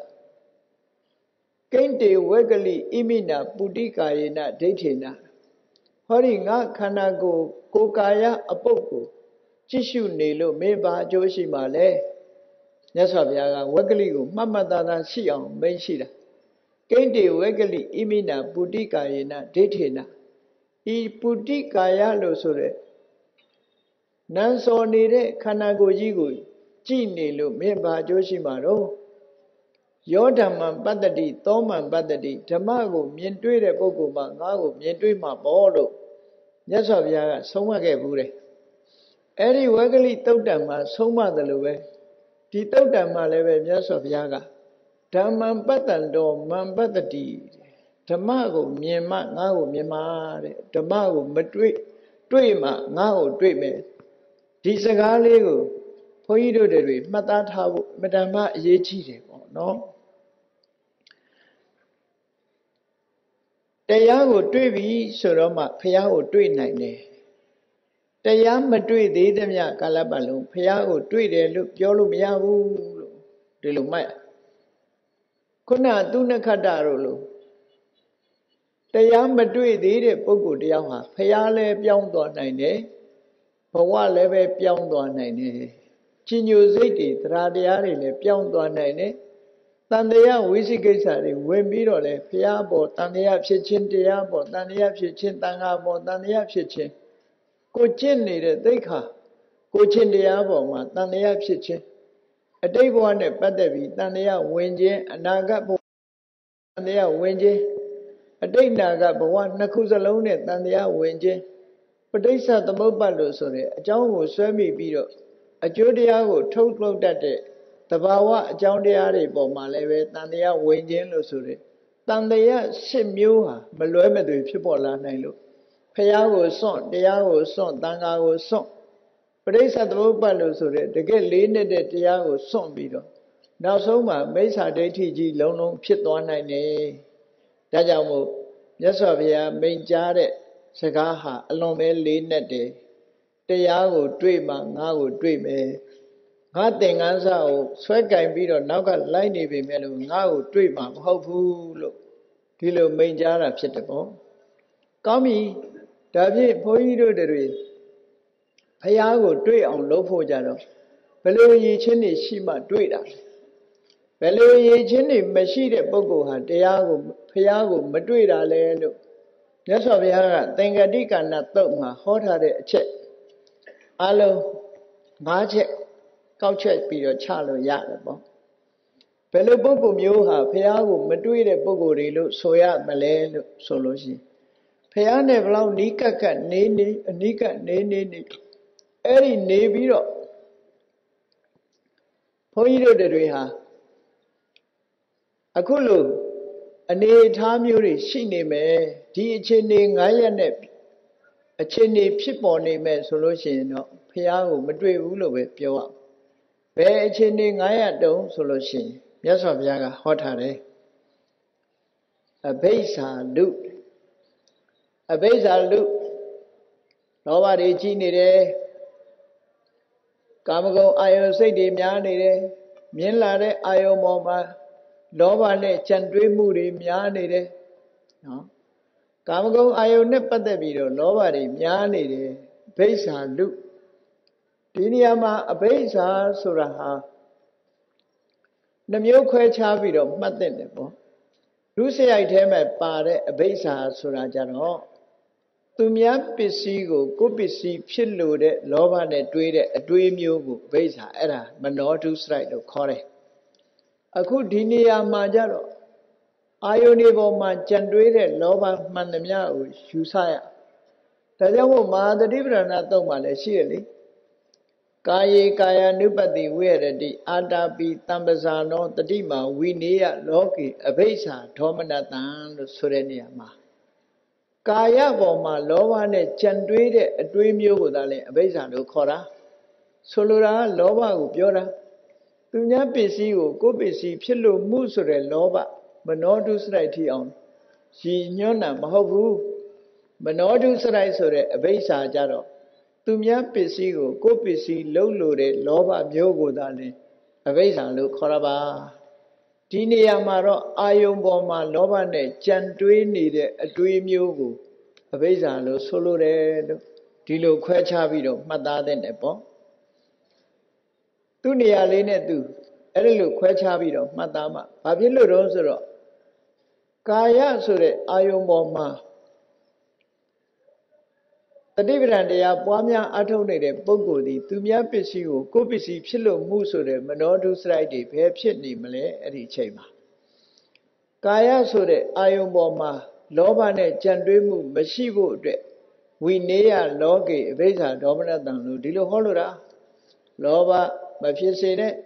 Kente Wakali Imina, Budika ina, Datina. Horinga Kanago, Kokaya, Apoko. Chishu Nilo, Meba, Joshi Male. Yes of Yaga, Wakali, Mamadana Sion, Benshida. Kente Wakali Imina, Budika ina, Datina. I Budikaya Losore. Nanso needed Kanago Yigu, Ginilo, Mimba Joshimaro. Yodaman Badadi, Thoman Badadi, Tamago, Mientue Boguma, Nago, Mientuima Bolo. Yes of Yaga, Soma Gabure. Eri Wagali Totama, Soma the Lube. ဒီတုတ်တံမှာလည်းပဲမြတ်စွာဘုရားကဓမ္မံပတ္တံတော်မံပတ္တတိဓမ္မကိုမြင်မှငါ့ကိုမြင်မှတဲ့ဓမ္မကိုမတွေ့မှငါ့ကိုတွေ့မယ်ဒီစကားလေးကိုဘုန်းကြီးတို့တွေမှတ်သားထားဖို့အမှန်မှအရေးကြီးတယ်ပေါ့နော်တရားကိုတွေ့ပြီဆိုတော့မှဘုရားကိုတွေ့နိုင်တယ်တရားမတွေ့သေးသမျှကာလပတ်လုံးဘုရားကိုတွေ့တယ်လို့ပြောလို့မရဘူးလို့ဒီလိုမှတ်ခုနသုဏခတ္တတို့လို့တရားမတွေ့သေးတဲ့ပုဂ္ဂိုလ်တယောက်ဟာဘုရားလည်းပြောင်းသွားနိုင်တယ်ဘဝလည်းပဲပြောင်းသွားနိုင်တယ်ကြီးညိုစိတ်တွေတရားတရားတွေလည်းပြောင်းသွားနိုင်တယ်တန်တရားဝိသိကိစ္စတွေဝင်ပြီးတော့လေဘုရားပေါ်တန်တရားဖြစ်ခြင်းတရားပေါ်တန်တရားဖြစ်ခြင်းတန်ခါပေါ်တန်တရားဖြစ်ခြင်းကိုကျင့်နေတဲ့သိက္ခာကိုကျင့်တရားပေါ်မှာတန်တရားဖြစ်ခြင်းအတိတ်ဘဝနဲ့ပတ်သက်ပြီးတန်တရားဝင်ခြင်းအနာဂတ်ဘဝတန်တရားဝင်ခြင်းအတိတ်နာဂတ်ဘဝနှစ်ခုစလုံးနဲ့တန်တရားဝင်ခြင်းပဋိစ္စသမုပ္ပါဒ်လို့ဆိုတဲ့အကြောင်းကိုဆွဲမိပြီးတော့အကျိုးတရားကိုထုတ်လုပ်တတ်တဲ့တဘာဝအကြောင်းတရားတွေပေါ်မှာလည်းပဲတန်တရားဝင်ခြင်းလို့ဆိုတဲ့တန်တရား၈မျိုးဟာမလွဲမသွေဖြစ်ပေါ်လာနိုင်လို့ဖရာကိုစွန့်တရားကိုစွန့်တန်ခါကိုစွန့်ပဋိစ္စသမုပ္ပါဒ်လို့ဆိုတဲ့တကယ်လေးနေတဲ့တရားကိုစွန့်ပြီးတော့နောက်ဆုံးမှာမိစ္ဆာဒိဋ္ဌိကြီးလုံးလုံးဖြစ်သွားနိုင်တယ်ဒါကြောင့်မို့မြတ်စွာဘုရားမိန့်ကြားတဲ့စကားဟာအလွန်ပဲလေးနက်တယ်တရားကိုတွေ့မှငါ့ကိုတွေ့မယ်ငါသင်္ကန်းစာကိုဆွဲကင်ပြီးတော့နောက်ကလိုက်နေပြီမဲ့လို့ငါ့ကိုတွေ့မှမဟုတ်ဘူးလို့ဒီလိုမိန့်ကြားတာဖြစ်တယ်ပေါ့ကောင်းပြီဒါဖြင့်ဘုန်းကြီးတို့တွေဘုရားကိုတွေ့အောင်လုပ်ဖို့ကြတော့ဘယ်လိုရည်ချင်းတွေရှိမှတွေ့တာဘယ်လိုရည်ချင်းတွေမရှိတဲ့ပုဂ္ဂိုလ်ဟာတရားကိုဘုရားကိုမတွေ့တာလဲလို့မြတ်စွာဘုရားကသင်္ကတိကဏသုတ်မှာဟောထားတဲ့အချက်အလုံး၅ချက်ကောက်ချက်ပြီးတော့ချလို့ရတယ်ပေါ့ဘယ်လိုပုဂ္ဂိုလ်မျိုးဟာဘုရားကိုမတွေ့တဲ့ပုဂ္ဂိုလ်တွေလို့ဆိုရမလဲလို့ဆိုလို့ရှိရင်ဘုရားနဲ့ဘလောက်နီးကပ်ကပ်နေအနီးကပ်နေအဲ့ဒီနေပြီးတော့ဘုန်းကြီးတို့တွေဟာအခုလိုအနေအထားမျိုးတွေရှိနေမယ်ဒီအခြေအနေ9ရက်နဲ့အခြေအနေဖြစ်ပေါ်နေမယ်ဆိုလို့ရှိရင်တော့ဘုရားကိုမတွေ့ဘူးလို့ပဲပြောရဘယ်အခြေအနေ9ရက်တုံးဆိုလို့ရှိရင်မြတ်စွာဘုရားကဟောထားတယ်အဘိဓါလုလောဘတွေကြီးနေတယ်ကာမဂုဏ်အာယုစိတ်တွေများနေတယ်မြင်လာတဲ့အာယုပေါ်မှာလောဘနဲ့ကြံတွေးမှုတွေများနေတယ်နော်ကာမဂုဏ်အာယုနဲ့ပတ်သက်ပြီးတော့လောဘတွေများနေတယ်ဘိဓါလုဒီနေရာမှာအဘိဓါဆိုတာဟာနှမျိုးခွဲခြားပြီးတော့မှတ်သင့်တယ်ပေါ့ဒုစရိုက်ထဲမှာပါတဲ့အဘိဓါဆိုတာကြတော့သူများပစ္စည်းကိုကိုယ်ပစ္စည်းဖြစ်လို့တဲ့လောဘနဲ့တွေးတဲ့အတွေးမျိုးကိုအဘိဓါအဲ့ဒါမနောဒုစရိုက်လို့ခေါ်တယ်အခုဒီနေရာမှာကြတော့အာယုန်ဒီပေါ်မှာကြံတွေးတဲ့လောဘမှန်သမျှကိုယူဆရဒါကြောင့်မို့မဟာသတိပဋ္ဌာန်သုံးမှာလည်းရှိရလေကာယေကာယ ानु ပတိဝိရတိအာတာပိတံပဇာနောတတိမာဝိနေယလောကေအဘိဓါဒေါမနတံလို့ဆိုတဲ့နေရာမှာကာယပေါ်မှာလောဘနဲ့ကြံတွေးတဲ့အတွေးမျိုးကိုသာလဲအဘိဓါလို့ခေါ်တာဆိုလိုတာကလောဘကိုပြောတာသူများပစ္စည်းကိုကိုယ်ပစ္စည်းဖြစ်လို့မှုဆိုတဲ့လောဘမနောဒုစရိုက်ထိအောင်ရည်ညွှန်းတာမဟုတ်ဘူးမနောဒုစရိုက်ဆိုတဲ့အဘိဓါကြတော့သူများပစ္စည်းကိုကိုယ်ပစ္စည်းလုံးလို့တဲ့လောဘမျိုးကိုသာလဲအဘိဓါလို့ခေါ်ရပါဒီနေရာမှာတော့အာယုံပေါ်မှာလောဘနဲ့ကြံတွေးနေတဲ့အတွေးမျိုးကိုအဘိဓါလို့ဆိုလိုတယ်လို့ဒီလိုခွဲခြားပြီးတော့မှတ်သားတဲ့တယ်ပေါ့သူ့နေရာလေးနဲ့သူအဲ့ဒီလိုခွဲခြားပြီးတော့မှတ်သားမှဘာဖြစ်လို့တော့ဆိုတော့ကာယဆိုတဲ့အာယုံပေါ်မှာတတိပဋ္ဌာန်တရားပွားများအထုတ်နေတဲ့ပုဂ္ဂိုလ်ဒီသူများပစ္စည်းကိုကိုယ်ပစ္စည်းဖြစ်လို့မှုဆိုတဲ့မနောဒုစရိုက်တွေဘယ်ဖြစ်နေမလဲအဲ့ဒီအချိန်မှာကာယဆိုတဲ့အာယုံပေါ်မှာလောဘနဲ့ကြံတွေးမှုမရှိဖို့အတွက်ဝိနေယလောကေအဘိဓါဒေါမနတံလို့ဒီလိုဟောလို့တာလောဘမဖြစ်စေနဲ့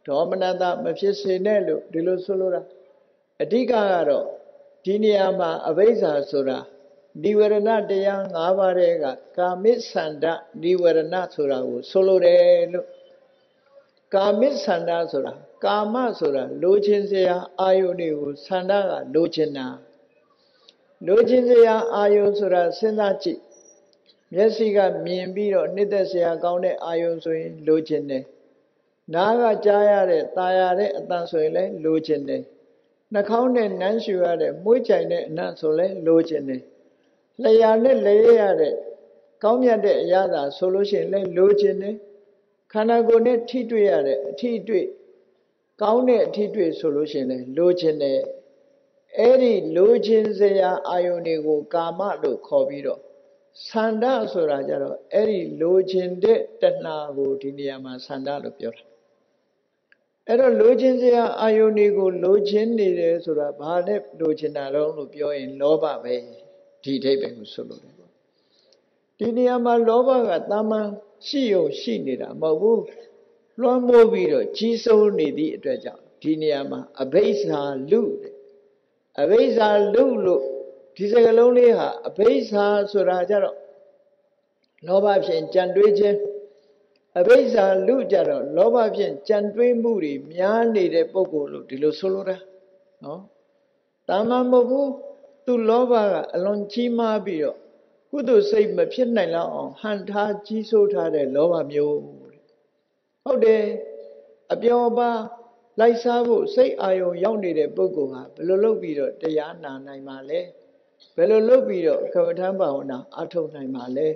ဒေါမနတမဖြစ်စေနဲ့လို့ဒီလိုဆိုလိုတာအဓိကကတော့ဒီနေရာမှာအဘိဇ္ဇာဆိုတာနိဝရဏတရား၅ပါးတည်းကကာမိသန္တနိဝရဏဆိုတာကိုဆိုလိုတယ်လို့ကာမိသန္တဆိုတာကာမဆိုတာလိုချင်စရာအာယုန်တွေကိုသန္တကလိုချင်တာလိုချင်စရာအာယုန်ဆိုတာစဉ်းစားကြည့်မျက်စိကမြင်ပြီးတော့နှစ်သက်စရာကောင်းတဲ့အာယုန်ဆိုရင်လိုချင်တယ်နားကကြားရတဲ့တာယာတဲ့အသံဆိုရင်လည်းလိုချင်တယ်နှာခေါင်းနဲ့နမ်းရှူရတဲ့မှုကြိုင်တဲ့အနံ့ဆိုလည်းလိုချင်တယ်လျှာနဲ့လဲရတဲ့ကောင်းမြတ်တဲ့အရာသာဆိုလို့ရှိရင်လည်းလိုချင်တယ်ခန္ဓာကိုယ်နဲ့ထိတွေ့ရတဲ့အထိတွေ့ကောင်းတဲ့အထိတွေ့ဆိုလို့ရှိရင်လည်းလိုချင်တယ်အဲ့ဒီလိုချင်စရာအာယုန်တွေကိုကာမလို့ခေါ်ပြီးတော့သန္တာဆိုတာကြတော့အဲ့ဒီလိုချင်တဲ့တဏှာကိုဒီနေရာမှာသန္တာလို့ပြောတာအဲ့တော့လိုချင်စရာအာယုန်တွေကိုလိုချင်နေတယ်ဆိုတာဘာနဲ့လိုချင်တာတော့လို့ပြောရင်လောဘပဲဒီအဓိပ္ပာယ်ကိုဆိုလို့တယ်ပေါ့ဒီနေရာမှာလောဘကတာမန်ရှိုံရှိနေတာမဟုတ်ဘူးလွှမ်းမိုးပြီးတော့ကြီးစိုးနေသည့်အတွက်ကြောင့်ဒီနေရာမှာအဘိဇ္ဇာလူတဲ့အဘိဇ္ဇာလူလို့ဒီစကားလုံးလေးဟာအဘိဇ္ဇာဆိုတာကြတော့လောဘဖြင့်ကြံတွေးခြင်းအဘိဇ္ဇာလူကြတော့လောဘဖြင့်ကြံတွေးမှုတွေများနေတဲ့ပုဂ္ဂိုလ်လို့ဒီလိုဆိုလိုတာနော်တာမန်မဟုတ်ဘူးသူလောဘကအလွန်ကြီးမားပြီးတော့ကုသိုလ်စိတ်မဖြစ်နိုင်လောက်အောင်ဟန်ထားကြီးစိုးထားတဲ့လောဘမျိုးဟုတ်တယ်အပျော်ပါလိုက်စားဖို့စိတ်အာယုံရောက်နေတဲ့ပုဂ္ဂိုလ်ဟာဘယ်လိုလုပ်ပြီးတော့တရားနာနိုင်မှာလဲဘယ်လိုလုပ်ပြီးတော့ကမ္မဋ္ဌာန်းဘာဝနာအထောက်နိုင်မှာလဲ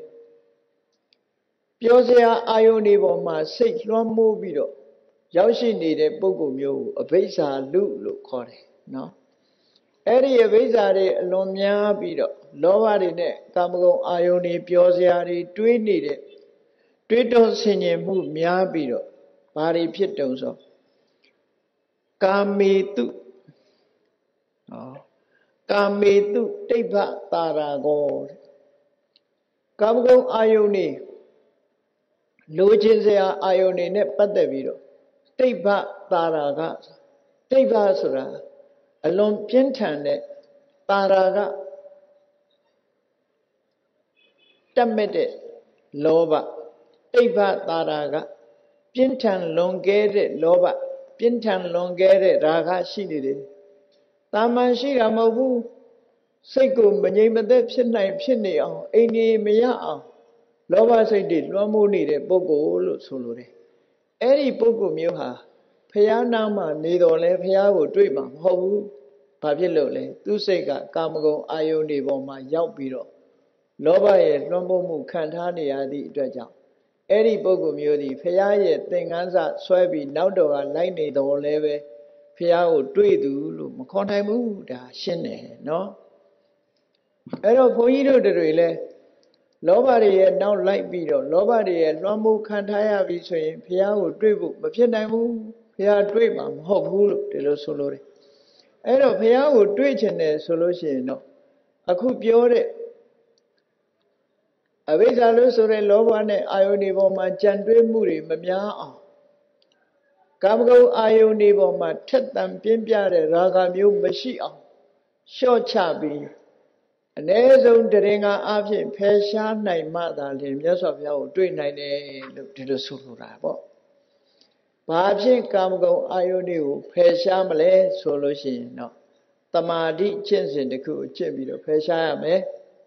ပြောစရာအာယုန်ဒီပေါ်မှာစိတ်လွှမ်းမိုးပြီးတော့ရောက်ရှိနေတဲ့ပုဂ္ဂိုလ်မျိုးကိုအဘိဇ္ဇာလူလို့ခေါ်တယ်နော်အဲ့ဒီအဘိဇ္ဇာတွေအလွန်များပြီးတော့လောဘတွေနဲ့ကာမဂုဏ်အာယုန်တွေပြောစရာတွေတွေးနေတဲ့တွေးတောဆင်ញင်မှုများပြီးတော့ဘာတွေဖြစ်တုံဆိုကာမေတုကာမေတုတိဗ္ဗတာရာကောကာမဂုဏ်အာယုန်တွေလိုချင်စရာအာယုန်တွေနဲ့ပတ်သက်ပြီးတော့တိဗ္ဗတာရာကတိဗ္ဗဆိုတာအလွန်ပြင်းထန်တဲ့တာရာကတက်မဲ့တဲ့လောဘတိဗ္ဗတာရာကပြင်းထန်လွန်ကဲတဲ့လောဘပြင်းထန်လွန်ကဲတဲ့ရာဂရှိနေတယ်တာမန်ရှိတာမဟုတ်ဘူးစိတ်ကိုမငြိမ်မသက်ဖြစ်နေအောင်အိမ်ကြီးမရအောင်လောဘစိတ်တွေလွှမ်းမိုးနေတဲ့ပုဂ္ဂိုလ်လို့ဆိုလိုတယ်အဲ့ဒီပုဂ္ဂိုလ်မျိုးဟာဖះနာမှာနေတော်လဲဖះကိုတွေ့မှာမဟုတ်ဘူးဘာဖြစ်လို့လဲသူစိတ်ကကာမဂုဏ်အာယုန်တွေပေါ်မှာရောက်ပြီးတော့လောဘရဲ့လွှမ်းမိုးမှုခံထားနေရသည့်အတွက်ကြောင့်အဲ့ဒီပုဂ္ဂိုလ်မျိုးဒီဖះရဲ့သင်္ကန်းစဆွဲပြီးနောက်တော်ကလိုက်နေတော်လဲပဲဖះကိုတွေ့သူလို့မခေါ်နိုင်ဘူးဒါရှင်းတယ်နော်အဲ့တော့ဘုန်းကြီးတို့တွေလည်းလောဘတွေရဲ့နောက်လိုက်ပြီးတော့လောဘတွေရဲ့လွှမ်းမိုးခံထားရပြီဆိုရင်ဘုရားကိုတွေ့ဖို့မဖြစ်နိုင်ဘူးဘုရားတွေ့မှာမဟုတ်ဘူးလို့ဒီလိုဆိုလို့တယ်အဲ့တော့ဘုရားကိုတွေ့ချင်တယ်ဆိုလို့ရှိရင်တော့အခုပြောတဲ့အဘိဇ္ဇာလို့ဆိုတဲ့လောဘနဲ့အာယုန်ဒီပေါ်မှာကြံတွေးမှုတွေမများအောင်ကာမဂုဏ်အာယုန်ဒီပေါ်မှာထက်သန်ပြင်းပြတဲ့ရာဂမျိုးမရှိအောင်လျှော့ချပြီးအ ਨੇ ဆုံးတရင်ကအဖြစ်ဖယ်ရှားနိုင်မှသာလျှင်မြတ်စွာဘုရားကိုတွေ့နိုင်တယ်လို့ဒီလိုဆိုလိုတာပေါ့ဘာဖြစ်ကာမဂုဏ်အာယုန်တွေကိုဖယ်ရှားမလဲဆိုလို့ရှိရင်တော့တမာတိကျင့်စဉ်တစ်ခုကိုကျင့်ပြီးတော့ဖယ်ရှားရမယ်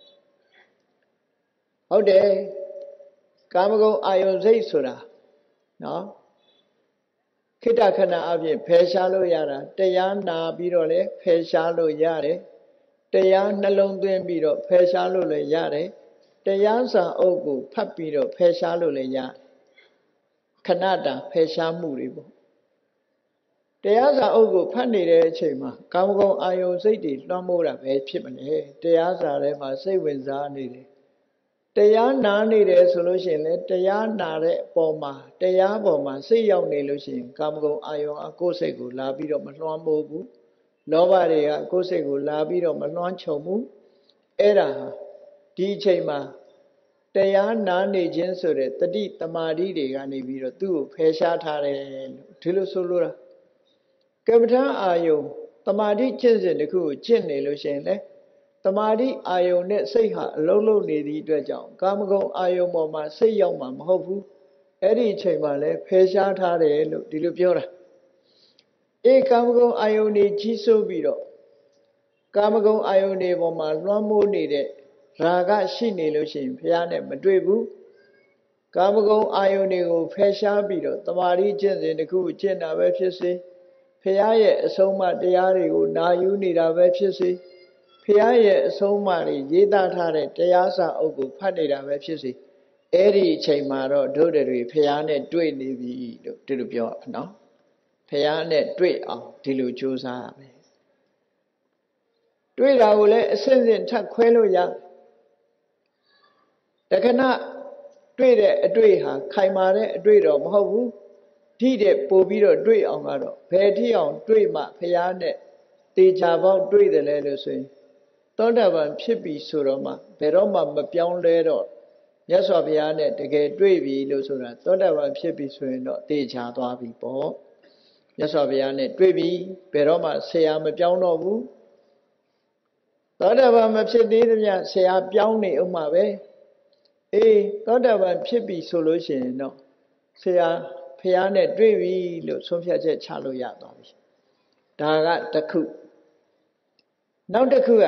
ဟုတ်တယ်ကာမဂုဏ်အာယုန်စိတ်ဆိုတာနော်ခိတ္တခဏအဖြစ်ဖယ်ရှားလို့ရတာတရားနာပြီးတော့လည်းဖယ်ရှားလို့ရတယ်တရားနှလုံးသွင်းပြီးတော့ဖယ်ရှားလို့လည်းရတယ်တရားစာအုပ်ကိုဖတ်ပြီးတော့ဖယ်ရှားလို့လည်းရတယ်ခဏတာဖယ်ရှားမှုတွေပေါ့တရားစာအုပ်ကိုဖတ်နေတဲ့အချိန်မှာကာမဂုဏ်အာယုန်စိတ်တွေလွှမ်းမိုးတာပဲဖြစ်မလဲတရားစာထဲမှာစိတ်ဝင်စားနေတယ်တရားနာနေတယ်ဆိုလို့ရှိရင်လည်းတရားနာတဲ့အပေါ်မှာတရားပေါ်မှာစိတ်ရောက်နေလို့ရှိရင်ကာမဂုဏ်အာယုန်ကိုယ်စိတ်ကိုလာပြီးတော့မလွှမ်းမိုးဘူးလောဘတွေကကိုယ်စိတ်ကိုလာပြီးတော့မလွှမ်းခြုံဘူးအဲ့ဒါဒီအချိန်မှာတရားနာနေခြင်းဆိုတဲ့တတိတမာတိတွေကနေပြီးတော့သူ့ကိုဖယ်ရှားထားတယ်လို့ဒီလိုဆိုလို့လားကမ္မထာအာယုံတမာတိကျင့်စဉ်တစ်ခုကိုကျင့်နေလို့ရှိရင်လေတမာတိအာယုံနဲ့စိတ်ဟာအလုံးလုံးနေသည့်အတွက်ကြောင့်ကာမဂုဏ်အာယုံပေါ်မှာစိတ်ရောက်မှာမဟုတ်ဘူးအဲ့ဒီအချိန်မှာလည်းဖယ်ရှားထားတယ်လို့ဒီလိုပြောတာကာမဂုဏ်အာယုန်တွေကြီးစိုးပြီးတော့ကာမဂုဏ်အာယုန်တွေပေါ်မှာလွှမ်းမိုးနေတဲ့ရာဂရှိနေလို့ရှိရင်ဘုရားနဲ့မတွေ့ဘူးကာမဂုဏ်အာယုန်တွေကိုဖယ်ရှားပြီးတော့တမာတိကျင့်စဉ်တစ်ခုကျင့်တာပဲဖြစ်စေဘုရားရဲ့အဆုံးအမတရားတွေကိုနာယူနေတာပဲဖြစ်စေဘုရားရဲ့အဆုံးအမတွေရေးသားထားတဲ့တရားစာအုပ်ကိုဖတ်နေတာပဲဖြစ်စေအဲ့ဒီအချိန်မှာတော့တို့တွေဘုရားနဲ့တွေ့နေပြီလို့ဒီလိုပြောရနော်ဘုရားနဲ့တွေ့အောင်ဒီလိုကြိုးစားရမယ်တွေ့တာကိုလည်းအစဉ်စဉ်ထပ်ခွဲလို့ရတခဏတွေ့တဲ့အတွေ့ဟာခိုင်မာတဲ့အတွေ့တော့မဟုတ်ဘူးဒီတဲ့ပို့ပြီးတော့တွေ့အောင်ကတော့ဘယ်ထိအောင်တွေ့မှဘုရားနဲ့တေချာပေါက်တွေ့တယ်လဲလို့ဆိုရင်သောတာပန်ဖြစ်ပြီဆိုတော့မှဘယ်တော့မှမပြောင်းလဲတော့မြတ်စွာဘုရားနဲ့တကယ်တွေ့ပြီလို့ဆိုတာသောတာပန်ဖြစ်ပြီဆိုရင်တော့တေချာသွားပြီပေါ့မြတ်စွာဘုရားနဲ့တွေ့ပြီဘယ်တော့မှဆရာမပြောင်းတော့ဘူးသောတာပန်မဖြစ်သေးသမျှဆရာပြောင်းနေအောင်မှာပဲသောတာပန်ဖြစ်ပြီဆိုလို့ရှိရင်တော့ဆရာဘုရားနဲ့တွေ့ပြီလို့ဆုံးဖြတ်ချက်ချလို့ရသွားပြီဒါကတစ်ခုနောက်တစ်ခုက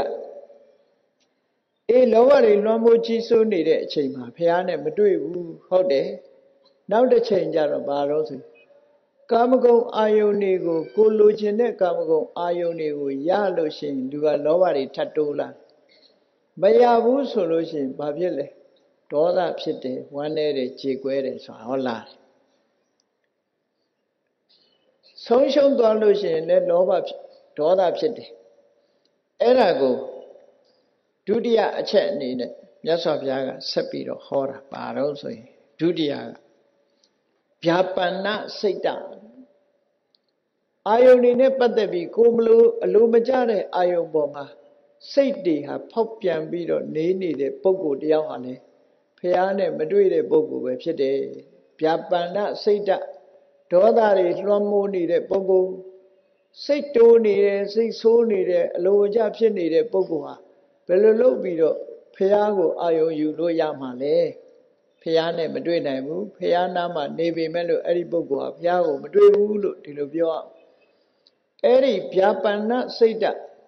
လောဘတွေလွှမ်းမိုးကြီးစိုးနေတဲ့အချိန်မှာဘုရားနဲ့မတွေ့ဘူးဟုတ်တယ်နောက်တစ်ချိန်ကျတော့ဘာလို့ဆိုကာမဂုဏ်အာယုန်တွေကိုကိုလိုချင်တဲ့ကာမဂုဏ်အာယုန်တွေကိုရလို့ရှိရင်လူကလောဘတွေထပ်တိုးလာမရဘူးဆိုလို့ရှိရင်ဘာဖြစ်လဲဒေါသဖြစ်တယ်ဝမ်းနည်းတယ်ကြေကွဲတယ်ဆိုတာဟုတ်လားဆုံးရှုံးသွားလို့ရှိရင်လည်းလောဘဒေါသဖြစ်တယ်အဲ့ဒါကိုဒုတိယအချက်အနေနဲ့မြတ်စွာဘုရားကဆက်ပြီးတော့ဟောတာပါတော့ဆိုရင်ဒုတိယကဗျာပန္နစိတ်တအာယုန်တွေနဲ့ပတ်သက်ပြီးကိုမလို့အလိုမကျတဲ့အာယုန်ပေါ်မှာစိတ်တွေဟာဖောက်ပြန်ပြီးတော့နေနေတဲ့ပုဂ္ဂိုလ်တယောက်ဟာလေဖះနဲ့မတွေ့တဲ့ပုဂ္ဂိုလ်ပဲဖြစ်တယ်ဗျာပန္နစိတ်တဒေါသတွေလွှမ်းမိုးနေတဲ့ပုဂ္ဂိုလ်စိတ်တိုးနေတယ်စိတ်ဆိုးနေတယ်အလိုကျဖြစ်နေတဲ့ပုဂ္ဂိုလ်ဟာဘယ်လိုလုပ်ပြီးတော့ဖះကိုအာယုန်ယူလို့ရမှာလဲဖះနဲ့မတွေ့နိုင်ဘူးဖះနာမှာနေပေမဲ့လို့အဲ့ဒီပုဂ္ဂိုလ်ဟာဖះကိုမတွေ့ဘူးလို့ဒီလိုပြောအောင်အဲ့ဒီဗျာပန္နစိတ်တ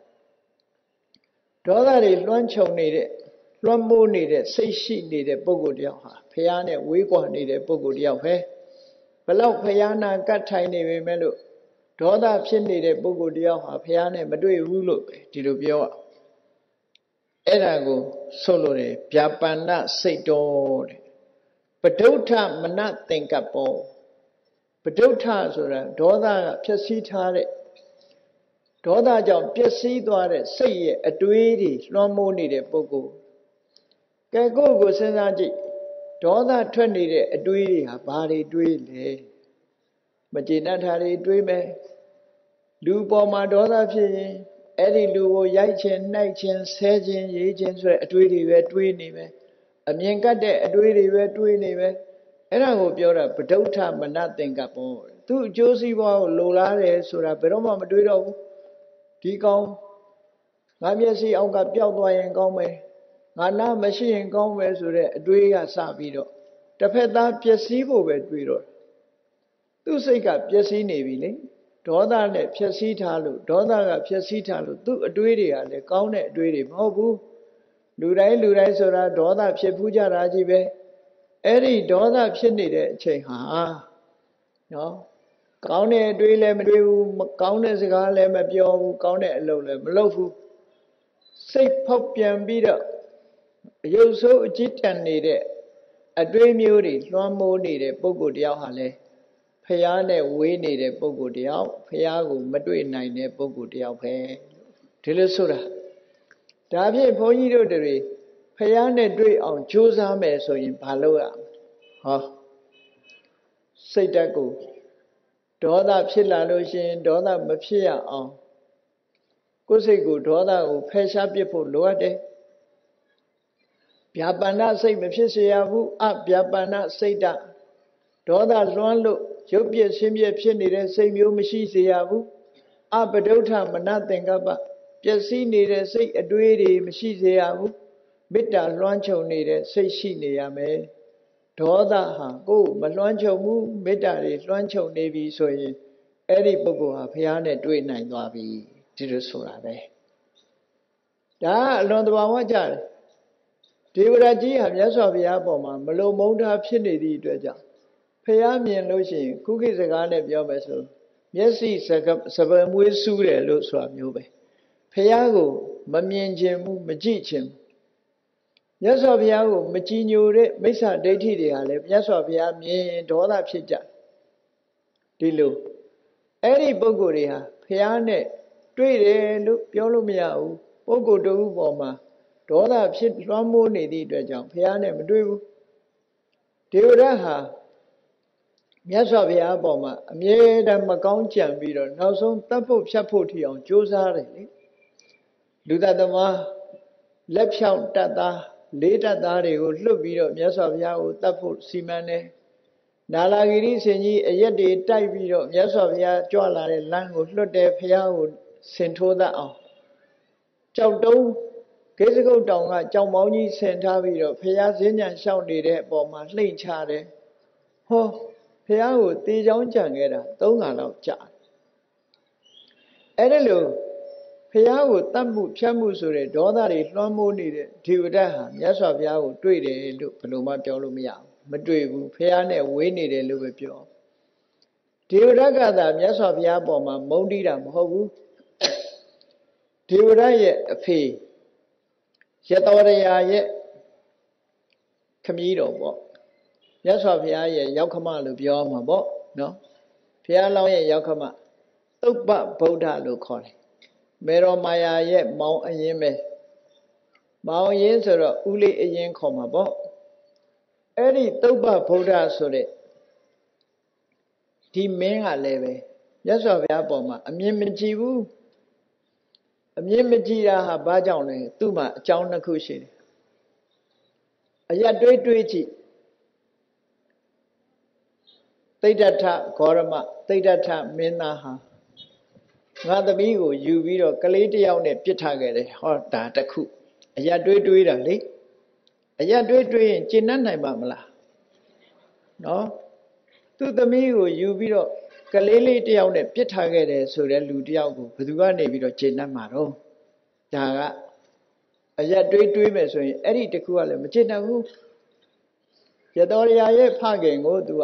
ဒေါသတွေလွှမ်းခြုံနေတဲ့လွှမ်းမိုးနေတဲ့စိတ်ရှိနေတဲ့ပုဂ္ဂိုလ်တယောက်ဟာဖះနဲ့ဝေးကွာနေတဲ့ပုဂ္ဂိုလ်တယောက်ပဲဘလောက်ဖះနာကတ်ထိုင်နေပေမဲ့လို့ဒေါသဖြစ်နေတဲ့ပုဂ္ဂိုလ်တယောက်ဟာဖះနဲ့မတွေ့ဘူးလို့ဒီလိုပြောอ่ะအဲ့ဒါကိုဆိုလိုတယ်ဗျာပန္နစိတ်တော်တဲ့ပဋုဋ္ဌမနသင်္ကပ္ပောပဋုဋ္ဌဆိုတာဒေါသကဖြည့်ဆည်းထားတဲ့ဒေါသကြောင့်ပျက်စီးသွားတဲ့စိတ်ရဲ့အတွေးတွေလွှမ်းမိုးနေတဲ့ပုဂ္ဂိုလ်ကဲကိုယ့်ကိုစဉ်းစားကြည့်ဒေါသထွက်နေတဲ့အတွေးတွေဟာဘာတွေတွေးလဲမကျေနပ်တာတွေတွေးမယ်လူပေါ်မှာဒေါသဖြစ်ရင်အဲ့ဒီလူကိုရိုက်ခြင်းနှိုက်ခြင်းဆဲခြင်းရေးခြင်းဆိုတဲ့အတွေးတွေပဲတွေးနေမယ်အမြင်ကတ်တဲ့အတွေးတွေပဲတွေးနေမယ်အဲ့ဒါကိုပြောတာပဋုဋ္ဌမနသင်္ကပ္ပောသူ့အကျိုးစီးပွားကိုလိုလားတယ်ဆိုတာဘယ်တော့မှမတွေးတော့ဘူးဒီကောင်ငါမျက်စိအောက်ကပျောက်သွားရင်ကောင်းမယ်ငါနာမရှိရင်ကောင်းမယ်ဆိုတဲ့အတွေးကစပြီးတော့တစ်ဖက်သားပျက်စီးဖို့ပဲတွေးတော့သူ့စိတ်ကပျက်စီးနေပြီလေဒေါသနဲ့ပျက်စီးထားလို့ဒေါသကပျက်စီးထားလို့သူ့အတွေးတွေကလည်းကောင်းတဲ့အတွေးတွေမဟုတ်ဘူးလူတိုင်းဆိုတာဒေါသဖြစ်ဖူးကြတာကြီးပဲအဲ့ဒီဒေါသဖြစ်နေတဲ့အချိန်ဟာနော်ကောင်းတဲ့အတွေးလည်းမတွေးဘူးကောင်းတဲ့စကားလည်းမပြောဘူးကောင်းတဲ့အလုပ်လည်းမလုပ်ဘူးစိတ်ဖောက်ပြန်ပြီးတော့အယုတ်ဆိုးအကြည့်တန်နေတဲ့အတွေးမျိုးတွေလွှမ်းမိုးနေတဲ့ပုဂ္ဂိုလ်တယောက်ဟာလည်းဖះနဲ့ဝေးနေတဲ့ပုဂ္ဂိုလ်တယောက်ဖះကိုမတွေ့နိုင်တဲ့ပုဂ္ဂိုလ်တယောက်ပဲဒီလိုဆိုတာဒါဖြင့်ဘုန်းကြီးတို့တွေဖះနဲ့တွေ့အောင်ကြိုးစားမယ်ဆိုရင်ဘာလုပ်ရဟောစိတ်ဓာတ်ကိုဒေါသဖြစ်လာလို့ရှိရင်ဒေါသမဖြစ်ရအောင်ကိုယ်စိတ်ကိုဒေါသကိုဖယ်ရှားပစ်ဖို့လိုအပ်တယ်ဗျာပါဏစိတ်မဖြစ်เสียဘူးအဗျာပါဏစိတ်ဓာတ်ဒေါသလွှမ်းလို့ရုပ်ပြည့်ဆင်းပြည့်ဖြစ်နေတဲ့စိတ်မျိုးမရှိเสียဘူးအပဒုဋ္ဌမနသင်္ကပ္ပပျက်စီးနေတဲ့စိတ်အတွေးတွေမရှိเสียဘူးမေတ္တာလွှမ်းခြုံနေတဲ့စိတ်ရှိနေရမယ်ဒေါသဟာကိုယ်မလွှမ်းခြုံဘူးမေတ္တာတွေလွှမ်းခြုံနေပြီဆိုရင်အဲ့ဒီပုဂ္ဂိုလ်ဟာဘုရားနဲ့တွေ့နိုင်သွားပြီဒီလိုဆိုတာပဲဒါအလွန်တဘာဝကြတယ်ဒေဝရကြီးဟာမြတ်စွာဘုရားပေါ်မှာမလုံမုန်းတာဖြစ်နေသည့်အတွက်ကြောင့်ဘုရားမြင်လို့ရှိရင်ခုခေတ်စကားနဲ့ပြောမယ်ဆိုမျက်စိစပယ်မွေးစူးတယ်လို့ဆိုတာမျိုးပဲဘုရားကိုမမြင်ခြင်းဘူးမကြည့်ခြင်းမြတ်စွာဘုရားကိုမကြည်ညိုတဲ့မိစ္ဆာဒိဋ္ဌိတွေဟာလည်းမြတ်စွာဘုရားမြင်ဒေါသဖြစ်ကြဒီလိုအဲ့ဒီပုဂ္ဂိုလ်တွေဟာဘုရားနဲ့တွေ့တယ်လို့ပြောလို့မရဘူးပုဂ္ဂိုလ်တစ်ခုပေါ်မှာဒေါသဖြစ်လွှမ်းမိုးနေသည့်အတွက်ကြောင့်ဘုရားနဲ့မတွေ့ဘူးဒေဝရဟာမြတ်စွာဘုရားပေါ်မှာအမြဲတမ်းမကောင်းကြံပြီးတော့နောက်ဆုံးတတ်ဖို့ဖြတ်ဖို့ထီအောင်ကြိုးစားတယ်လေလူသတ္တမလက်ဖြောင့်တတ်သားလေးတတ်သားတွေကိုလွတ်ပြီးတော့မြတ်စွာဘုရားကိုတတ်ဖို့စီမံတယ်နာလာဂိရိဆင်ကြီးအရက်တွေတိုက်ပြီးတော့မြတ်စွာဘုရားကြွလာတဲ့လမ်းကိုလွတ်တယ်ဘုရားကိုဆင်ထိုးတတ်အောင်ကြောက်တုံးကိစ္စကုတ်တောင်ကကြောင်မောင်းကြီးဆင်ထားပြီးတော့ဘုရားဈဉ္ဉံလျှောက်နေတဲ့အပေါ်မှာလှိမ့်ချတယ်ဟောဘုရားကိုတေချောင်းကြံခဲ့တာ3ခါလောက်ကြာအဲ့ဒါလို့ဘုရားကိုတတ်မှုဖြတ်မှုဆိုတဲ့ဒေါသတွေလွှမ်းမိုးနေတဲ့ဒေဝဒတ်ဟာမြတ်စွာဘုရားကိုတွေ့တယ်လို့ဘယ်လိုမှပြောလို့မရဘူးမတွေ့ဘူးဘုရားနဲ့ဝေးနေတယ်လို့ပဲပြောဒေဝဒတ်ကသာမြတ်စွာဘုရားပေါ်မှာမုန်းတီးတာမဟုတ်ဘူးဒေဝဒတ်ရဲ့အဖေရတောရရာရဲ့ခမည်းတော်ပေါ့မြတ်စွာဘုရားရဲ့ရောက်ခမလို့ပြောမှာပေါ့နော်ဘုရားလောင်းရဲ့ရောက်ခမသုပ္ပဗုဒ္ဓလို့ခေါ်တယ်မေရောမာယာရဲ့မောင်အရင်ပဲမောင်အရင်ဆိုတော့ဦးလေးအရင်ခေါ်မှာပေါ့အဲ့ဒီသုပ္ပဗုဒ္ဓဆိုတဲ့ဒီမင်းကလည်းပဲမြတ်စွာဘုရားပေါ်မှာအမြင်မကြည့်ဘူးအမြင်မကြည့်တာဟာဘာကြောင့်လဲသူ့မှာအကြောင်းနှစ်ခုရှိတယ်အရတွေးတွေးကြည့်သိဒ္ဓထဂေါရမသိဒ္ဓထမင်းသားဟာငါသမီးကိုယူပြီးတော့ကလေးတယောက်နဲ့ပြစ်ထားခဲ့တယ်ဟောဒါတခုအရတွေးတွေးတာလေအရတွေးတွေးရင်ကျင့်တတ်နိုင်ပါမလားနော်သူ့သမီးကိုယူပြီးတော့ကလေးလေးတယောက်နဲ့ပြစ်ထားခဲ့တယ်ဆိုတဲ့လူတယောက်ကိုဘယ်သူကနေပြီးတော့ကျင့်တတ်မှာတော့ဒါကအရတွေးတွေးမယ်ဆိုရင်အဲ့ဒီတခုကလည်းမကျင့်တတ်ဘူးရတောရရာရဲ့ဖခင်ကိုသူက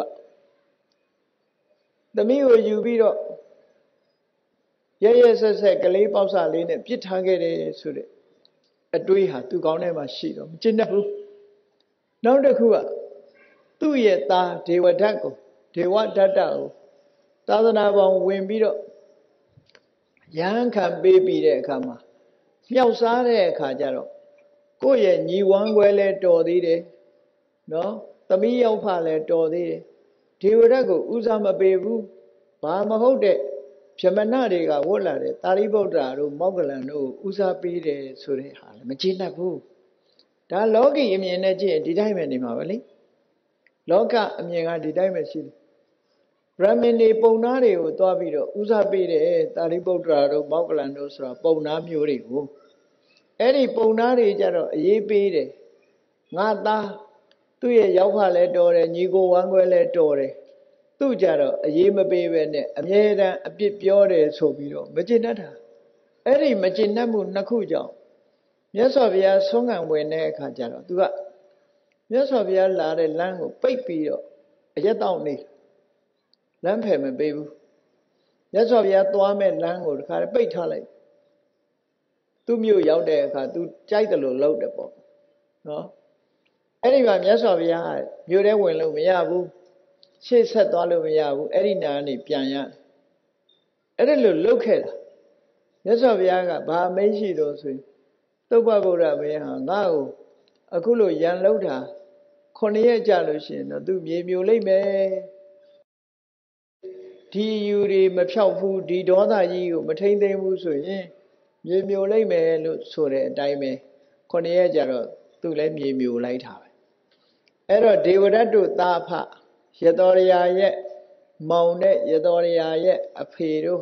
သမီးကိုယူပြီးတော့ရရဆက်ဆက်ကလေးပေါက်စလေးနဲ့ပြစ်ထားခဲ့တယ်ဆိုတဲ့အတွေးဟာသူကောင်းထဲမှာရှိတော့မကျင့်တတ်ဘူးနောက်တစ်ခုကသူ့ရဲ့သားဒေဝဒတ်ကိုဒေဝဒတ္တကိုသာသနာပေါင်းဝင်ပြီးတော့ရဟန်းခံပေးပြီးတဲ့အခါမှာမြောက်စားတဲ့အခါကျတော့ကိုယ့်ရဲ့ညီဝမ်းခွဲလဲတော်သေးတယ်နော်သမီးရောက်ဖလဲတော်သေးတယ်ဒေဝဒတ်ကိုဥစားမပေးဘူးဘာမဟုတ်တဲ့ဗြဟ္မဏတွေကဝတ်လာတဲ့သာရိပုတ္တရာတို့မောက္ကလန်တို့ဥစားပေးတယ်ဆိုတဲ့ဟာလည်းမကျေနပ်ဘူးဒါလောကီအမြင်နဲ့ကြည့်ရင်ဒီတိုင်းပဲနေမှာပဲလေလောကအမြင်ကဒီတိုင်းပဲရှိတယ်ဗြဟ္မဏတွေပုံနာတွေကိုသွားပြီးတော့ဥစားပေးတယ်သာရိပုတ္တရာတို့မောက္ကလန်တို့ဆိုတာပုံနာမျိုးတွေကိုအဲ့ဒီပုံနာတွေကြတော့အေးပေးတယ်ငါသားသူ့ရဲ့ရောက်ဖလဲတော်တယ်ညီကိုဝမ်းခွဲလဲတော်တယ်သူ့ကြတော့အေးမပေးပဲနဲ့အမြဲတမ်းအပြစ်ပြောတယ်ဆိုပြီးတော့မကျေနပ်တာအဲ့ဒီမကျေနပ်မှုနှစ်ခုကြောင့်မြတ်စွာဘုရားဆုံးခံဝင်တဲ့အခါကျတော့သူကမြတ်စွာဘုရားလာတဲ့လမ်းကိုပိတ်ပြီးတော့အရက်တောက်နေလမ်းဖယ်မပေးဘူးမြတ်စွာဘုရားသွားမဲ့လမ်းကိုတခါပိတ်ထားလိုက်သူ့မြို့ရောက်တဲ့အခါသူကြိုက်တယ်လို့လုပ်တယ်ပေါ့နော်အဲ့ဒီမှာမြတ်စွာဘုရားမြို့ထဲဝင်လို့မရဘူးရှေ့ဆက်သွားလို့မရဘူးအဲ့ဒီနာကနေပြန်ရအဲ့ဒါလို့လုတ်ခဲ့တာမြတ်စွာဘုရားကဘာအမိန့်ရှိတော့ဆိုရင်သုပ္ပဗုဒ္ဓဘုရားဟာငါ့ကိုအခုလိုရန်လုတ်တာ9ရက်ကြာလို့ရှိရင်တော့သူမြေမြိုလိမ့်မယ်ဒီယူတွေမဖြောက်ဘူးဒီဒေါသကြီးကိုမထိန်သိမ်းဘူးဆိုရင်မြေမြိုလိမ့်မယ်လို့ဆိုတဲ့အတိုင်းပဲ9ရက်ကြာတော့သူလည်းမြေမြူလိုက်တာပဲအဲ့တော့ဒေဝရတ္တုသာဖယသောရယာရဲ့မောင်တဲ့ယသောရယာရဲ့အဖေတို့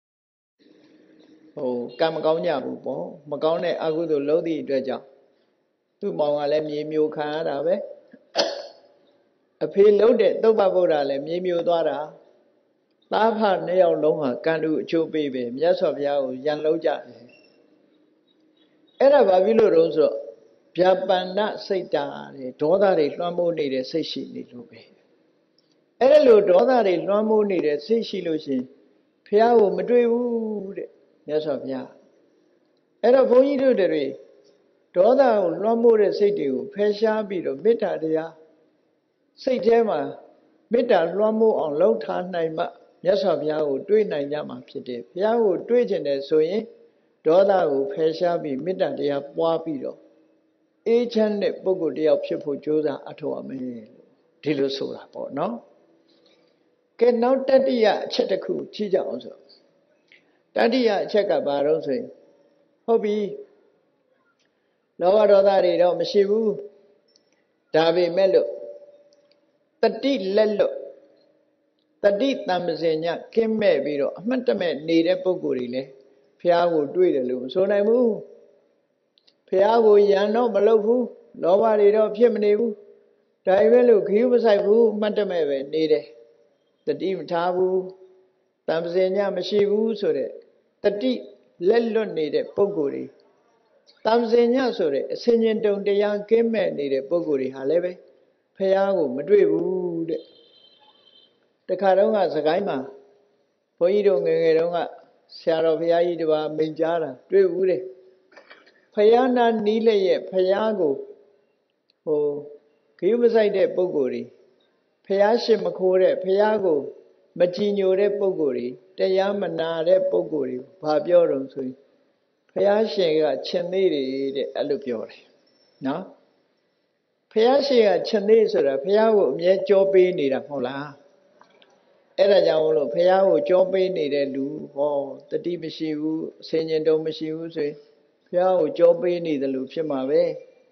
ကံမကောင်းကြဘူးပေါ့မကောင်းတဲ့အကုသိုလ်လုပ်သည့်အတွက်ကြောင့်သူ့မောင်ကလည်းမြေမြူခံရတာပဲအဖေလုပ်တဲ့သုဗ္ဗဗုဒ္ဓလည်းမြေမြူသွားတာသားဖနှစ်ယောက်လုံးဟာကံတူအကျိုးပေးပဲမြတ်စွာဘုရားကိုယံလုံးကြတယ်အဲ့ဒါဘာဖြစ်လို့တော့ဆိုတော့ဗျာပန္နစိတ်တာတဲ့ဒေါသတွေလွှမ်းမိုးနေတဲ့စိတ်ရှိနေလို့ပဲအဲ့ဒါလို့ဒေါသတွေလွှမ်းမိုးနေတဲ့စိတ်ရှိလို့ရှင်ဘုရားကိုမတွေ့ဘူးတဲ့မြတ်စွာဘုရားအဲ့တော့ဘုန်းကြီးတို့တွေဒေါသကိုလွှမ်းမိုးတဲ့စိတ်တွေကိုဖယ်ရှားပြီးတော့မေတ္တာတရားစိတ်ထဲမှာမေတ္တာလွှမ်းမိုးအောင်လှုပ်ထားနိုင်မှမြတ်စွာဘုရားကိုတွေ့နိုင်ကြမှာဖြစ်တယ်ဘုရားကိုတွေ့ကျင်တယ်ဆိုရင်ဒေါသကိုဖယ်ရှားပြီးမေတ္တာတရားပွားပြီးတော့အေးချမ်းတဲ့ပုဂ္ဂိုလ်တယောက်ဖြစ်ဖို့ကြိုးစားအထောက်အမယ်ဒီလိုဆိုတာပေါ့နော်ကဲနောက်တတိယအချက်တစ်ခုကြည့်ကြအောင်ဆိုတတိယအချက်ကဘာလို့ဆိုရင်ဟုတ်ပြီလောဘဒေါသတွေတော့မရှိဘူးဒါပေမဲ့လို့တတိလက်လွတ်တတိတမ္ပဇင်ညကင်းမဲ့ပြီးတော့အမှတ်တမဲ့နေတဲ့ပုဂ္ဂိုလ်တွေလည်းဘုရားကိုတွေ့တယ်လို့မဆိုနိုင်ဘူးဘုရားကိုယံတော့မလုပ်ဘူးလောဘတွေတော့ဖြစ်မနေဘူးဒါပေမဲ့လို့ခရီးမဆိုင်ဘူးအမှတ်တမဲ့ပဲနေတယ်တတိမထားဘူးတမ္ပဇင်ညမရှိဘူးဆိုတဲ့တတိလက်လွတ်နေတဲ့ပုဂ္ဂိုလ်တွေတမ္ပဇင်ညဆိုတဲ့အစင်ញင်တုံတရားကင်းမဲ့နေတဲ့ပုဂ္ဂိုလ်တွေဟာလည်းပဲဘုရားကိုမတွေ့ဘူးတဲ့တခါတော့ကစကိုင်းမှာဘုန်းကြီးတို့ငယ်ငယ်တုန်းကဆရာတော်ဘုရားကြီးတပါးမိန့်ကြားတာတွေ့ဘူးတဲ့ဘုရားနာနီးလည်းရဲ့ဘုရားကိုဂိမဆိုင်တဲ့ပုဂ္ဂိုလ်တွေဘုရားရှင်မခိုးတဲ့ဘုရားကိုမကြည်ညိုတဲ့ပုဂ္ဂိုလ်တွေတရားမနာတဲ့ပုဂ္ဂိုလ်တွေဘာပြောတော့ဆိုရင်ဘုရားရှင်ကချင်သေးတယ်တဲ့အဲ့လိုပြောတယ်နော်ဘုရားရှင်ကချင်သေးဆိုတာဘုရားကိုအမြဲကြောပေးနေတာမဟုတ်လားအဲ့ဒါကြောင့်မလို့ဘုရားကိုကြောပေးနေတဲ့လူဟောတတိမရှိဘူးအစင်ញင်တုံမရှိဘူးဆိုရင်ဘုရားကိုကြောပေးနေတယ်လို့ဖြစ်မှာပဲ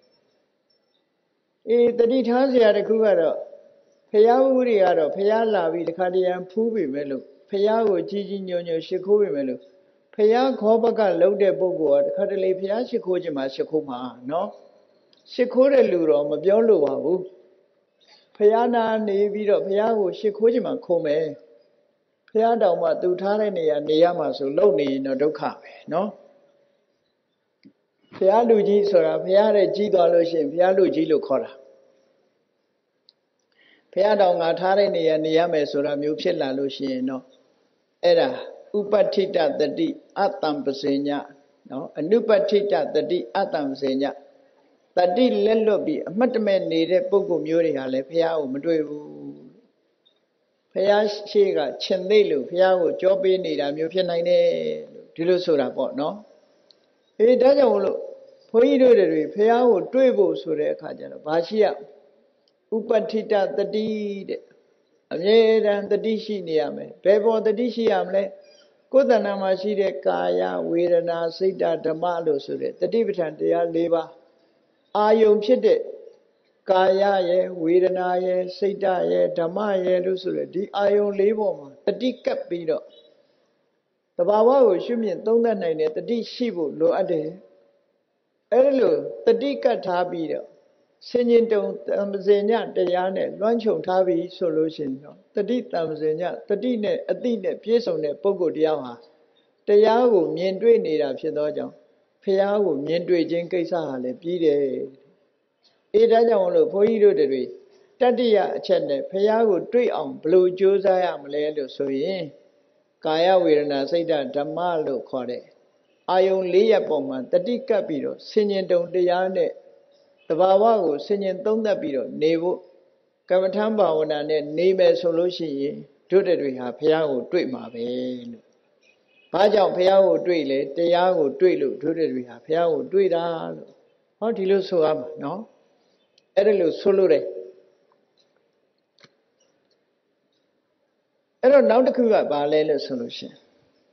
တတိထားစရာတခုကတော့ဘုရားဥတွေကတော့ဘုရားလာပြီးတခါတရံဖူးပြီမဲ့လို့ဘုရားကိုကြီးကြီးညိုညိုရှ िख ိုးပြီမဲ့လို့ဘုရားခေါ်ဘကလှုပ်တဲ့ပုဂ္ဂိုလ်ကတခါတလေဘုရားရှ िख ိုးခြင်းမှာရှ िख ိုးမှာနော်ရှ िख ိုးတဲ့လူတော့မပြောလို့ပါဘူးဘုရားနာနေပြီးတော့ဘုရားကိုရှ िख ိုးခြင်းမှာခုံမယ်ဘုရားတောင်မှသူထားတဲ့နေရာနေရမှာဆိုလုံနေရင်တော့ဒုက္ခပဲနော်ဘုရားလူကြီးဆိုတာဘုရားတဲ့ကြီးသွားလို့ရှိရင်ဘုရားလူကြီးလို့ခေါ်တာဘုရားတောင်ငါထားတဲ့နေရာနေရမယ်ဆိုတာမျိုးဖြစ်လာလို့ရှိရင်တော့အဲ့ဒါဥပဋ္ဌိတတတိအတ္တံပစေညနော်အနုပဋ္ဌိတတတိအတ္တံပစေညတတိလက်လွတ်ပြီးအမှတ်တမဲ့နေတဲ့ပုဂ္ဂိုလ်မျိုးတွေဟာလည်းဘုရားကိုမတွေ့ဘူးဘုရားရှိကချင်သေးလို့ဘုရားကိုကြောပေးနေတာမျိုးဖြစ်နိုင်တယ်လို့ဒီလိုဆိုတာပေါ့နော်ဒါကြောင့်မလို့ဘုန်းကြီးတို့တွေဘုရားကိုတွေ့ဖို့ဆိုတဲ့အခါကျတော့ဘာရှိရဥပဋ္ဌိတတတိတဲ့အမြဲတမ်းတတိရှိနေရမယ်ဘယ်ပေါ်တတိရှိရမလဲကိုယ်တဏ္ဍာမှာရှိတဲ့ကာယဝေဒနာစိတ်ဓမ္မလို့ဆိုတဲ့တတိပဋ္ဌာန်တရား၄ပါးအာယုံဖြစ်တဲ့ကာယရဲ့ဝေဒနာရဲ့စိတ်ဓာတ်ရဲ့ဓမ္မရဲ့လို့ဆိုတဲ့ဒီအာယုံ၄ပေါ်မှာတတိကပ်ပြီးတော့တဘာဝကိုရှုမြင်သုံးသပ်နိုင်တဲ့တတိရှိဖို့လိုအပ်တယ်အဲ့လိုတတိကပ်ထားပြီးတော့စင်ញင်တုံတမ္ပဇင်ညတရားနဲ့လွှမ်းခြုံထားပြီးဆိုလို့ရှိရင်တော့တတိတမ္ပဇင်ညတတိနဲ့အတိနဲ့ပြည့်စုံတဲ့ပုဂ္ဂိုလ်တရားဟာတရားကိုမြင်တွေ့နေတာဖြစ်သောကြောင့်ဖះကိုမြင်တွေ့ခြင်းကိစ္စဟာလည်းပြီးတယ်ဒါကြောင့်မလို့ဘုန်းကြီးတို့တွေတတိယအချက်နဲ့ဖះကိုတွေ့အောင်ဘယ်လိုကြိုးစားရမလဲလို့ဆိုရင်ကာယဝေဒနာစိတ်ဓမ္မလို့ခေါ်တဲ့အာယုံ၄ရပ်ပေါ်မှာတတိကပ်ပြီးတော့စင်ញင်တုံတရားနဲ့တဘာဝကိုစင်ញင်သုံးသပ်ပြီးတော့နေဖို့ကမ္မထံဘာဝနာနဲ့နေမယ်ဆိုလို့ရှိရင်တို့တွေဟာဘုရားကိုတွေ့မှာပဲလို့ဘာကြောင့်ဘုရားကိုတွေ့လဲတရားကိုတွေ့လို့တို့တွေဟာဘုရားကိုတွေ့တာလို့ဟောဒီလိုဆိုရမှာနော်အဲ့ဒါလို့ဆိုလို့တယ်အဲ့တော့နောက်တစ်ခုကဘာလဲလို့ဆိုလို့ရှိရင်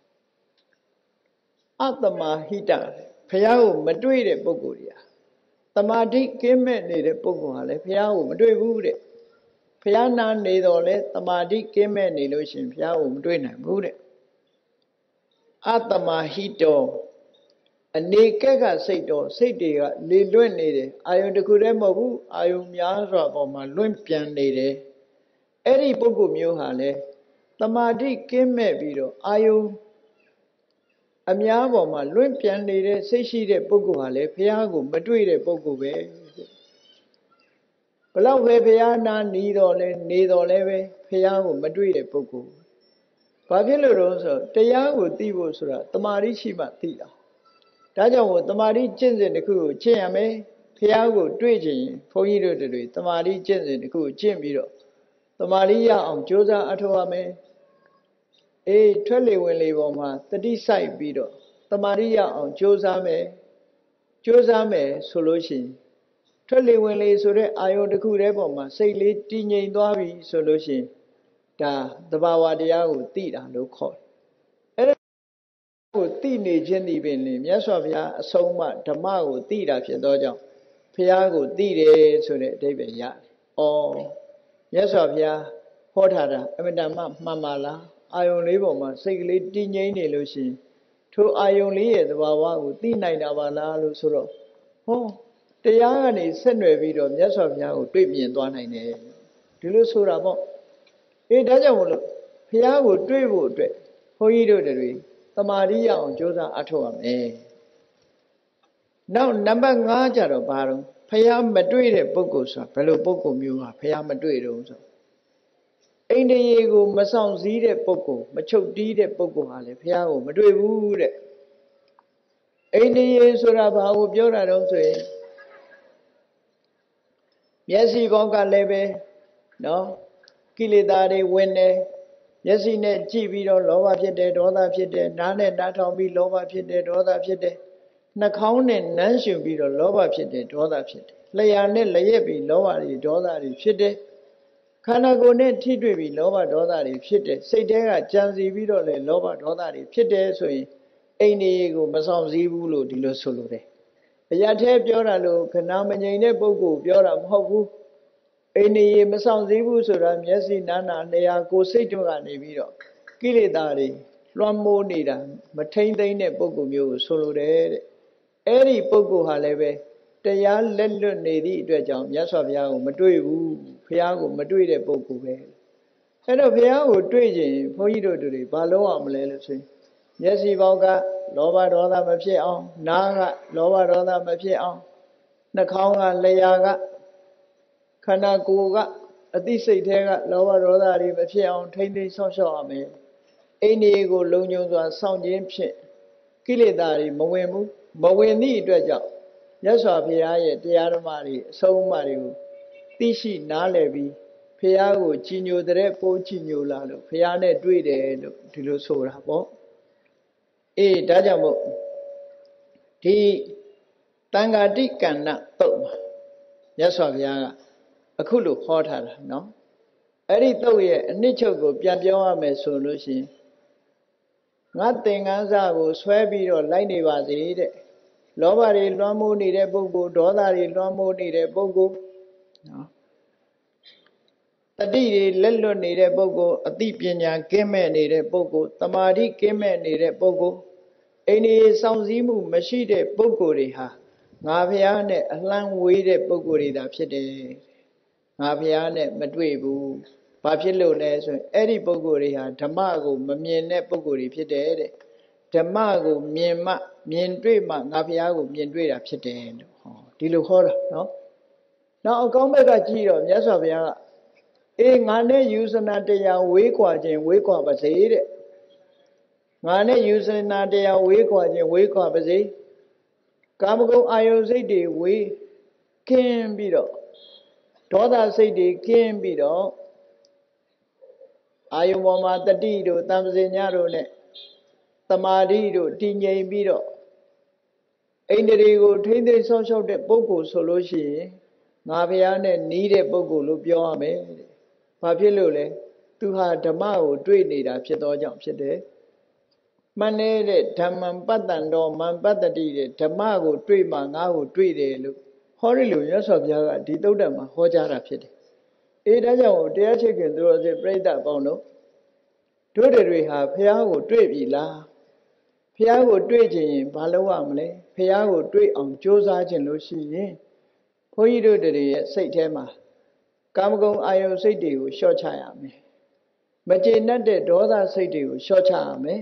အတ္တမဟိတဘုရားကိုမတွေ့တဲ့ပုဂ္ဂိုလ်တွေတမာတိကင်းမဲ့နေတဲ့ပုဂ္ဂိုလ်ဟာလည်းဘုရားကိုမတွေ့ဘူးတဲ့ဘုရားနာနေတော့လဲတမာတိကင်းမဲ့နေလို့ရှင်ဘုရားကိုမတွေ့နိုင်ဘူးတဲ့အတ္တမဟိတောအနေကက်ကစိတ်တော်စိတ်တွေကလေလွင့်နေတယ်အာယုန်တစ်ခုတည်းမဟုတ်ဘူးအာယုန်များစွာပေါ်မှာလွင့်ပြန်နေတယ်အဲ့ဒီပုဂ္ဂိုလ်မျိုးဟာလေတမာတိကင်းမဲ့ပြီးတော့အာယုန်အများပေါ်မှာလွင့်ပြန်နေတဲ့စိတ်ရှိတဲ့ပုဂ္ဂိုလ်ဟာလေဘုရားကိုမတွေ့တဲ့ပုဂ္ဂိုလ်ပဲဘလောက်ပဲဘုရားနာနေတော့လဲပဲဘုရားကိုမတွေ့တဲ့ပုဂ္ဂိုလ်ဘာဖြစ်လို့လဲဆိုတရားကိုသိဖို့ဆိုတာတမာတိရှိမှသိတာဒါကြောင့်မို့တမာတိကျင့်စဉ်တစ်ခုကိုကျင့်ရမယ်ဘုရားကိုတွေ့ခြင်းဘုန်းကြီးတို့တွေတမာတိကျင့်စဉ်တစ်ခုကိုကျင့်ပြီးတော့တမာတိရအောင်ကြိုးစားအထောက်ရမယ်အေးထွက်လေဝင်လေပေါ်မှာတတိစိုက်ပြီးတော့တမာတိရအောင်ကြိုးစားမယ်ဆိုလို့ရှိရင်ထွက်လေဝင်လေဆိုတဲ့အာယုန်တစ်ခုတည်းပေါ်မှာစိတ်လေးတည်ငြိမ်သွားပြီဆိုလို့ရှိရင်ဒါသဘာဝတရားကိုသိတာလို့ခေါ်တယ်အဲ့ဒါကိုသိနေခြင်းဒီပင်လေမြတ်စွာဘုရားအဆုံးအမဓမ္မကိုသိတာဖြစ်သောကြောင့်ဘုရားကိုသိတယ်ဆိုတဲ့အဓိပ္ပာယ်ရတယ်။အော်မြတ်စွာဘုရားဟောထားတာအမှန်တမ်းမှန်ပါလားအာယုန်လေးပေါ်မှာစိတ်ကလေးတည်ငြိမ်နေလို့ရှိရင်ထိုအာယုန်လေးရဲ့သဘာဝကိုသိနိုင်တာပါလားလို့ဆိုတော့ဟောတရားကနေဆက်နွယ်ပြီးတော့မြတ်စွာဘုရားကိုတွေ့မြင်သွားနိုင်တယ်ဒီလိုဆိုတာပေါ့အေးဒါကြောင့်မလို့ဘုရားကိုတွေ့ဖို့အတွက်ဘုန်းကြီးတို့တွေတမာတိရအောင်ကြိုးစားအထောက်ရမယ်နောက်နံပါတ်5ကျတော့ဘာတော့ဘုရားမတွေ့တဲ့ပုဂ္ဂိုလ်ဆိုတာဘယ်လိုပုဂ္ဂိုလ်မျိုးဟာဘုရားမတွေ့တော့ဆိုအိန္ဒိယေကိုမဆောင်စည်းတဲ့ပုဂ္ဂိုလ်မချုပ်တီးတဲ့ပုဂ္ဂိုလ်ဟာလေဘုရားကိုမတွေ့ဘူးတဲ့အိန္ဒိယေဆိုတာဘာကိုပြောတာတော့ဆိုရင်မျက်စိဘောက်ကလည်းပဲနော်ကိလေသာတွေဝင်တယ်မျက်စိနဲ့ကြည့်ပြီးတော့လောဘဖြစ်တယ်ဒေါသဖြစ်တယ်နားနဲ့နားထောင်ပြီးလောဘဖြစ်တယ်ဒေါသဖြစ်တယ်နှာခေါင်းနဲ့နမ်းရှင်ပြီးတော့လောဘဖြစ်တယ်ဒေါသဖြစ်တယ်လျှာနဲ့လျက်ပြီးလောဘတွေဒေါသတွေဖြစ်တယ်ခန္ဓာကိုယ်နဲ့ထိတွေ့ပြီးလောဘဒေါသတွေဖြစ်တယ်စိတ်ထဲကကြံစီပြီးတော့လေလောဘဒေါသတွေဖြစ်တယ်ဆိုရင်အိန္ဒိယေကိုမဆောင်စည်းဘူးလို့ဒီလိုဆိုလိုတယ်အရာထဲပြောတာလို့ခဏမငြိမ်တဲ့ပုဂ္ဂိုလ်ပြောတာမဟုတ်ဘူးအိန္ဒိယေမဆောင်စည်းဘူးဆိုတာမျက်စိနာနာလျှာကိုယ်စိတ်တို့ကနေပြီးတော့ကိလေသာတွေလွှမ်းမိုးနေတာမထိမ့်သိမ့်တဲ့ပုဂ္ဂိုလ်မျိုးကိုဆိုလိုတယ်တဲ့အဲ့ဒီပုဂ္ဂိုလ်ဟာလည်းပဲတရားလက်လွတ်နေသည့်အတွက်ကြောင့်မြတ်စွာဘုရားကိုမတွေ့ဘူးဘုရားကိုမတွေ့တဲ့ပုဂ္ဂိုလ်ပဲအဲ့တော့ဘုရားကိုတွေ့ခြင်းဘုန်းကြီးတို့တွေဘာလုပ်အောင်မလဲလို့ဆိုရင်မျက်စိပေါက်ကလောဘဒေါသမဖြစ်အောင်နားကလောဘဒေါသမဖြစ်အောင်နှာခေါင်းကလျှာကခန္ဓာကိုယ်ကအသိစိတ်ထဲကလောဘဒေါသတွေမဖြစ်အောင်ထိမ့်သိမ်းဆောက်ရှောက်ရမယ်အိန္ဒိယေကိုလုံခြုံစွာစောင့်ခြင်းဖြင့်ကိလေသာတွေမဝင်ဘူးမဝင်သည့်အတွက်ကြောင့်မြတ်စွာဘုရားရဲ့တရားဓမ္မတွေအဆုံးအမတွေကိုသိရှိနားလည်ပြီးဘုရားကိုကြည်ညိုတဲ့ပိုးကြည်ညိုလာလို့ဘုရားနဲ့တွေ့တယ်လို့ဒီလိုဆိုတာပေါ့အေးဒါကြောင့်မို့ဒီတန်ဃာတိကဏ္ဍတုတ်မှာမြတ်စွာဘုရားကအခုလိုဟောထားတာနော်အဲ့ဒီတုတ်ရဲ့အနှစ်ချုပ်ကိုပြန်ပြောရမယ်ဆိုလို့ရှိရင်ငါသင်္ကန်းစကိုဆွဲပြီးတော့လိုက်နေပါစေတဲ့လောဘတွေလွှမ်းမိုးနေတဲ့ပုဂ္ဂိုလ်ဒေါသတွေလွှမ်းမိုးနေတဲ့ပုဂ္ဂိုလ်နော်တတိတွေလက်လွတ်နေတဲ့ပုဂ္ဂိုလ်အသိပညာကင်းမဲ့နေတဲ့ပုဂ္ဂိုလ်တမာတိကင်းမဲ့နေတဲ့ပုဂ္ဂိုလ်အိန္ဒိယစောင့်စည်းမှုမရှိတဲ့ပုဂ္ဂိုလ်တွေဟာငါဘုရားနဲ့အလှမ်းဝေးတဲ့ပုဂ္ဂိုလ်တွေသာဖြစ်တယ်ငါဘုရားနဲ့မတွေ့ဘူးဘာဖြစ်လို့လဲဆိုရင်အဲ့ဒီပုဂ္ဂိုလ်တွေဟာဓမ္မကိုမမြင်တဲ့ပုဂ္ဂိုလ်တွေဖြစ်တယ်တဲ့ဓမ္မကိုမြင်မှမြင်တွေ့မှငါဘုရားကိုမြင်တွေ့တာဖြစ်တယ်လို့ဟောဒီလိုဟောတာနော်နောက်အကောင်းဘက်ကကြည့်တော့မြတ်စွာဘုရားကအေးငါနဲ့ယူဇနာတရားဝေးကွာခြင်းဝေးကွာပါစေတဲ့ငါနဲ့ယူဇနာတရားဝေးကွာခြင်းဝေးကွာပါစေကာမဂုဏ်အာယုစိတ်တွေဝေးခင်းပြီးတော့ဒေါသစိတ်တွေကင်းပြီးတော့အာယုပေါ်မှာတတိတို့တမ္ပဇညတို့နဲ့တမာတိတို့တည်ငြိမ်ပြီးတော့အိန္ဒြေကိုထိမ့်သိမ်းဆောက်ရှောက်တဲ့ပုဂ္ဂိုလ်ဆိုလို့ရှိရင်ငါဘုရားနဲ့နီးတဲ့ပုဂ္ဂိုလ်လို့ပြောရမယ်တဲ့။ဘာဖြစ်လို့လဲ။သူဟာဓမ္မကိုတွေ့နေတာဖြစ်သောကြောင့်ဖြစ်တယ်။မှန်တဲ့ဓမ္မံပတ္တံတော်မံပတ္တတိတဲ့ဓမ္မကိုတွေ့မှငါ့ကိုတွေ့တယ်လို့ဟဟောရီလိုရသော်ဘုရားကဒီသုတ်တံမှာဟောကြားတာဖြစ်တယ်အေးဒါကြောင့်တရားချစ်ခင်သူတော်စင်ပြိဿအပေါင်းတို့တွေဟာဘုရားကိုတွေ့ပြီလားဘုရားကိုတွေ့ခြင်းရင်ဘာလုပ်ရမလဲဘုရားကိုတွေ့အောင်ကြိုးစားခြင်းလို့ရှိရင်ဘုန်းကြီးတို့တွေရဲ့စိတ်ထဲမှာကာမဂုဏ်အာယုစိတ်တွေကိုလျှော့ချရမယ်မကျေနပ်တဲ့ဒေါသစိတ်တွေကိုလျှော့ချရမယ်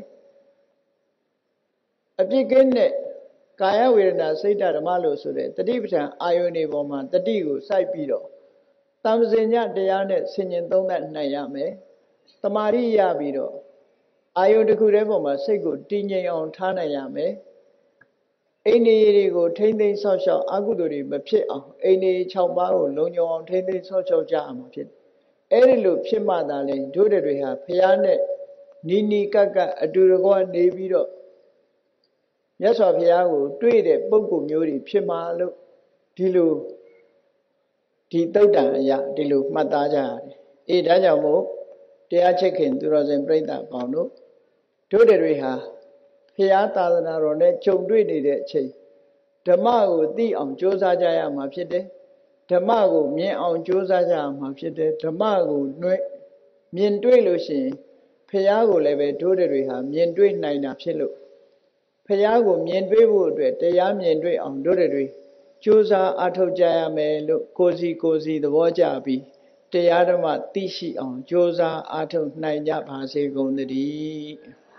အပြစ်ကင်းတဲ့ကာယဝေဒနာစိတ်ဓမ္မလို့ဆိုတဲ့တတိပဋ္ဌာန်အာယုန်တွေပေါ်မှာတတိကိုစိုက်ပြီးတော့တမ္ပဇင်ညတရားနဲ့ဆင်ញင်သုံးသပ်နိုင်ရမယ်တမာရိရပြီးတော့အာယုန်တစ်ခုတည်းပေါ်မှာစိတ်ကိုတည်ငြိမ်အောင်ထားနိုင်ရမယ်အိန္ဒိယတွေကိုထိမ့်သိမ်းဆောက်ရှောက်အကုသိုလ်တွေမဖြစ်အောင်အိန္ဒိယ6ပါးကိုလုံခြုံအောင်ထိမ့်သိမ်းဆောက်ရှောက်ကြရမှာဖြစ်အဲ့ဒီလိုဖြစ်မှသာလေတို့တွေဟာဘုရားနဲ့နီနီကပ်ကပ်အတူတကွနေပြီးတော့မြတ်စွာဘုရားကိုတွေ့တဲ့ပုဂ္ဂိုလ်မျိုးတွေဖြစ်မှာလို့ဒီလိုဒီသုတ်တံအရာဒီလိုမှတ်သားကြရတယ်အေးဒါကြောင့်မို့တရားချစ်ခင်သူတော်စင်ပြိဿပေါင်းတို့တွေဟာဘုရားသာသနာတော်နဲ့ကြုံတွေ့နေတဲ့အချိန်ဓမ္မကိုသိအောင်ကြိုးစားကြရမှာဖြစ်တယ်ဓမ္မကိုမြင်အောင်ကြိုးစားကြရမှာဖြစ်တယ်ဓမ္မကိုမြင်တွေ့လို့ရှိရင်ဘုရားကိုလည်းပဲတို့တွေဟာမြင်တွေ့နိုင်တာဖြစ်လို့ဘုရားကိုမြင်တွေ့ဖို့အတွက်တရားမြင်တွေ့အောင်တို့တွေကြိုးစားအားထုတ်ကြရမယ်လို့ကိုစီသဘောကျပြီးတရားဓမ္မသိရှိအောင်ကြိုးစားအားထုတ်နိုင်ကြပါစေကုန်သတည်း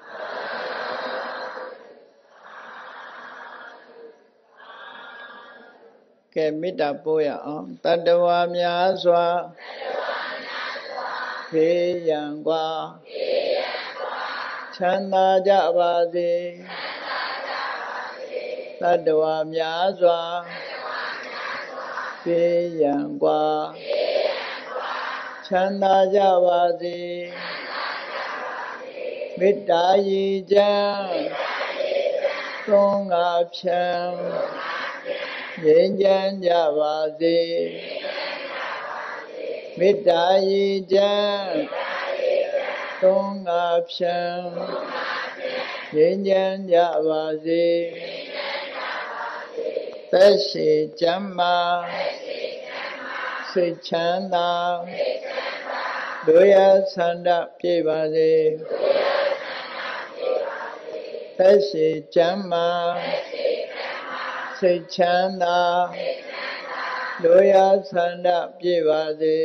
ကဲမေတ္တာပို့ရအောင်တတ္တဝါများစွာဖေးရန်กว่าချမ်းသာကြပါစေတတ္တဝါများစွာဖေးရန်กว่าချမ်းသာကြပါစေမေတ္တာရည်ချမ်းသုံးငါဖြံငြိမ်းချမ်းကြပါစေမေတ္တာရည်ချမ်းသုံးငါဖြံငြိမ်းချမ်းကြပါစေသက်ရှိကျမ်းမာစိတ်ချမ်းသာတို့ရဆန္ဒပြေပါစေသက်ရှိကျမ်းမာစိတ်ချမ်းသာတို့ရဆန္ဒပြေပါစေ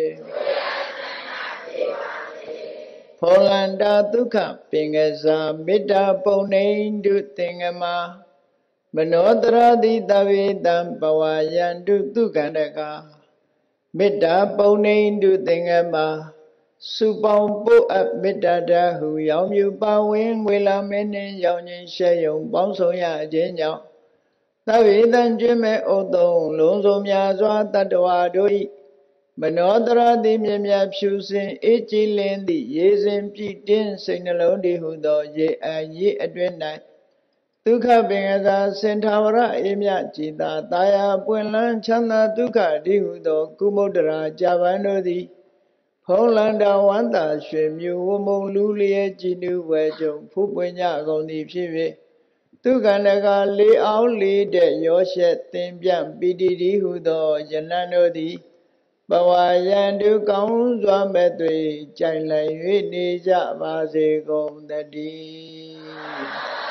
ဖောလန္တာဒုက္ခပင်ကစားမေတ္တာပုံနေတုသင်္ကမမနောတရတိတဝေတံဘဝယန္တုဒုက္ခန္တကမေတ္တာပုံနေတုသင်္ကမစုပေါင်းပို့အပ်မေတ္တာတဟုရောင်မြူပါဝင်ငွေလာမင်းနှင့်ရောင်ခြင်းရှဲယုံပေါင်းဆောင်ရခြင်းကြောင့်သဗ္ဗေတံကျွမ်းမဲ့ဥသုံးလုံးစုံများစွာတတ္တဝါတို့၏မနောတရတိမြင်မြဖြူစင်အေးကြည်လင်းသည့်ရေစဉ်ပြည့်တင်းစိတ်နှလုံးတည်ဟုသောရေအရေအတွင်း၌ဒုက္ခပင်ကစားစင်ထာဝရအေးမြကြည်သာတာယာပွင့်လန်းချမ်းသာဒုက္ခတည်ဟုသောကုမုဒ္ဒရာကြပန်းတို့သည်ဖုံးလန္တာဝန္တာရွှေမြူဝမုံလူလျက်ကြည်နူးဝဲကြုံဖူးပွင့်ကြကုန်သည်ဖြစ်၍ဒုက္ခန္တကလေးအောင်လေးတဲ့ရောရှက်သင်ပြန့်ပီတိတိဟုသောယနံတို့သည်ဘဝယန္တုကောင်းစွာမဲ့သွေကြိုင်လိုက်၍နေကြပါစေကုန်သတည်း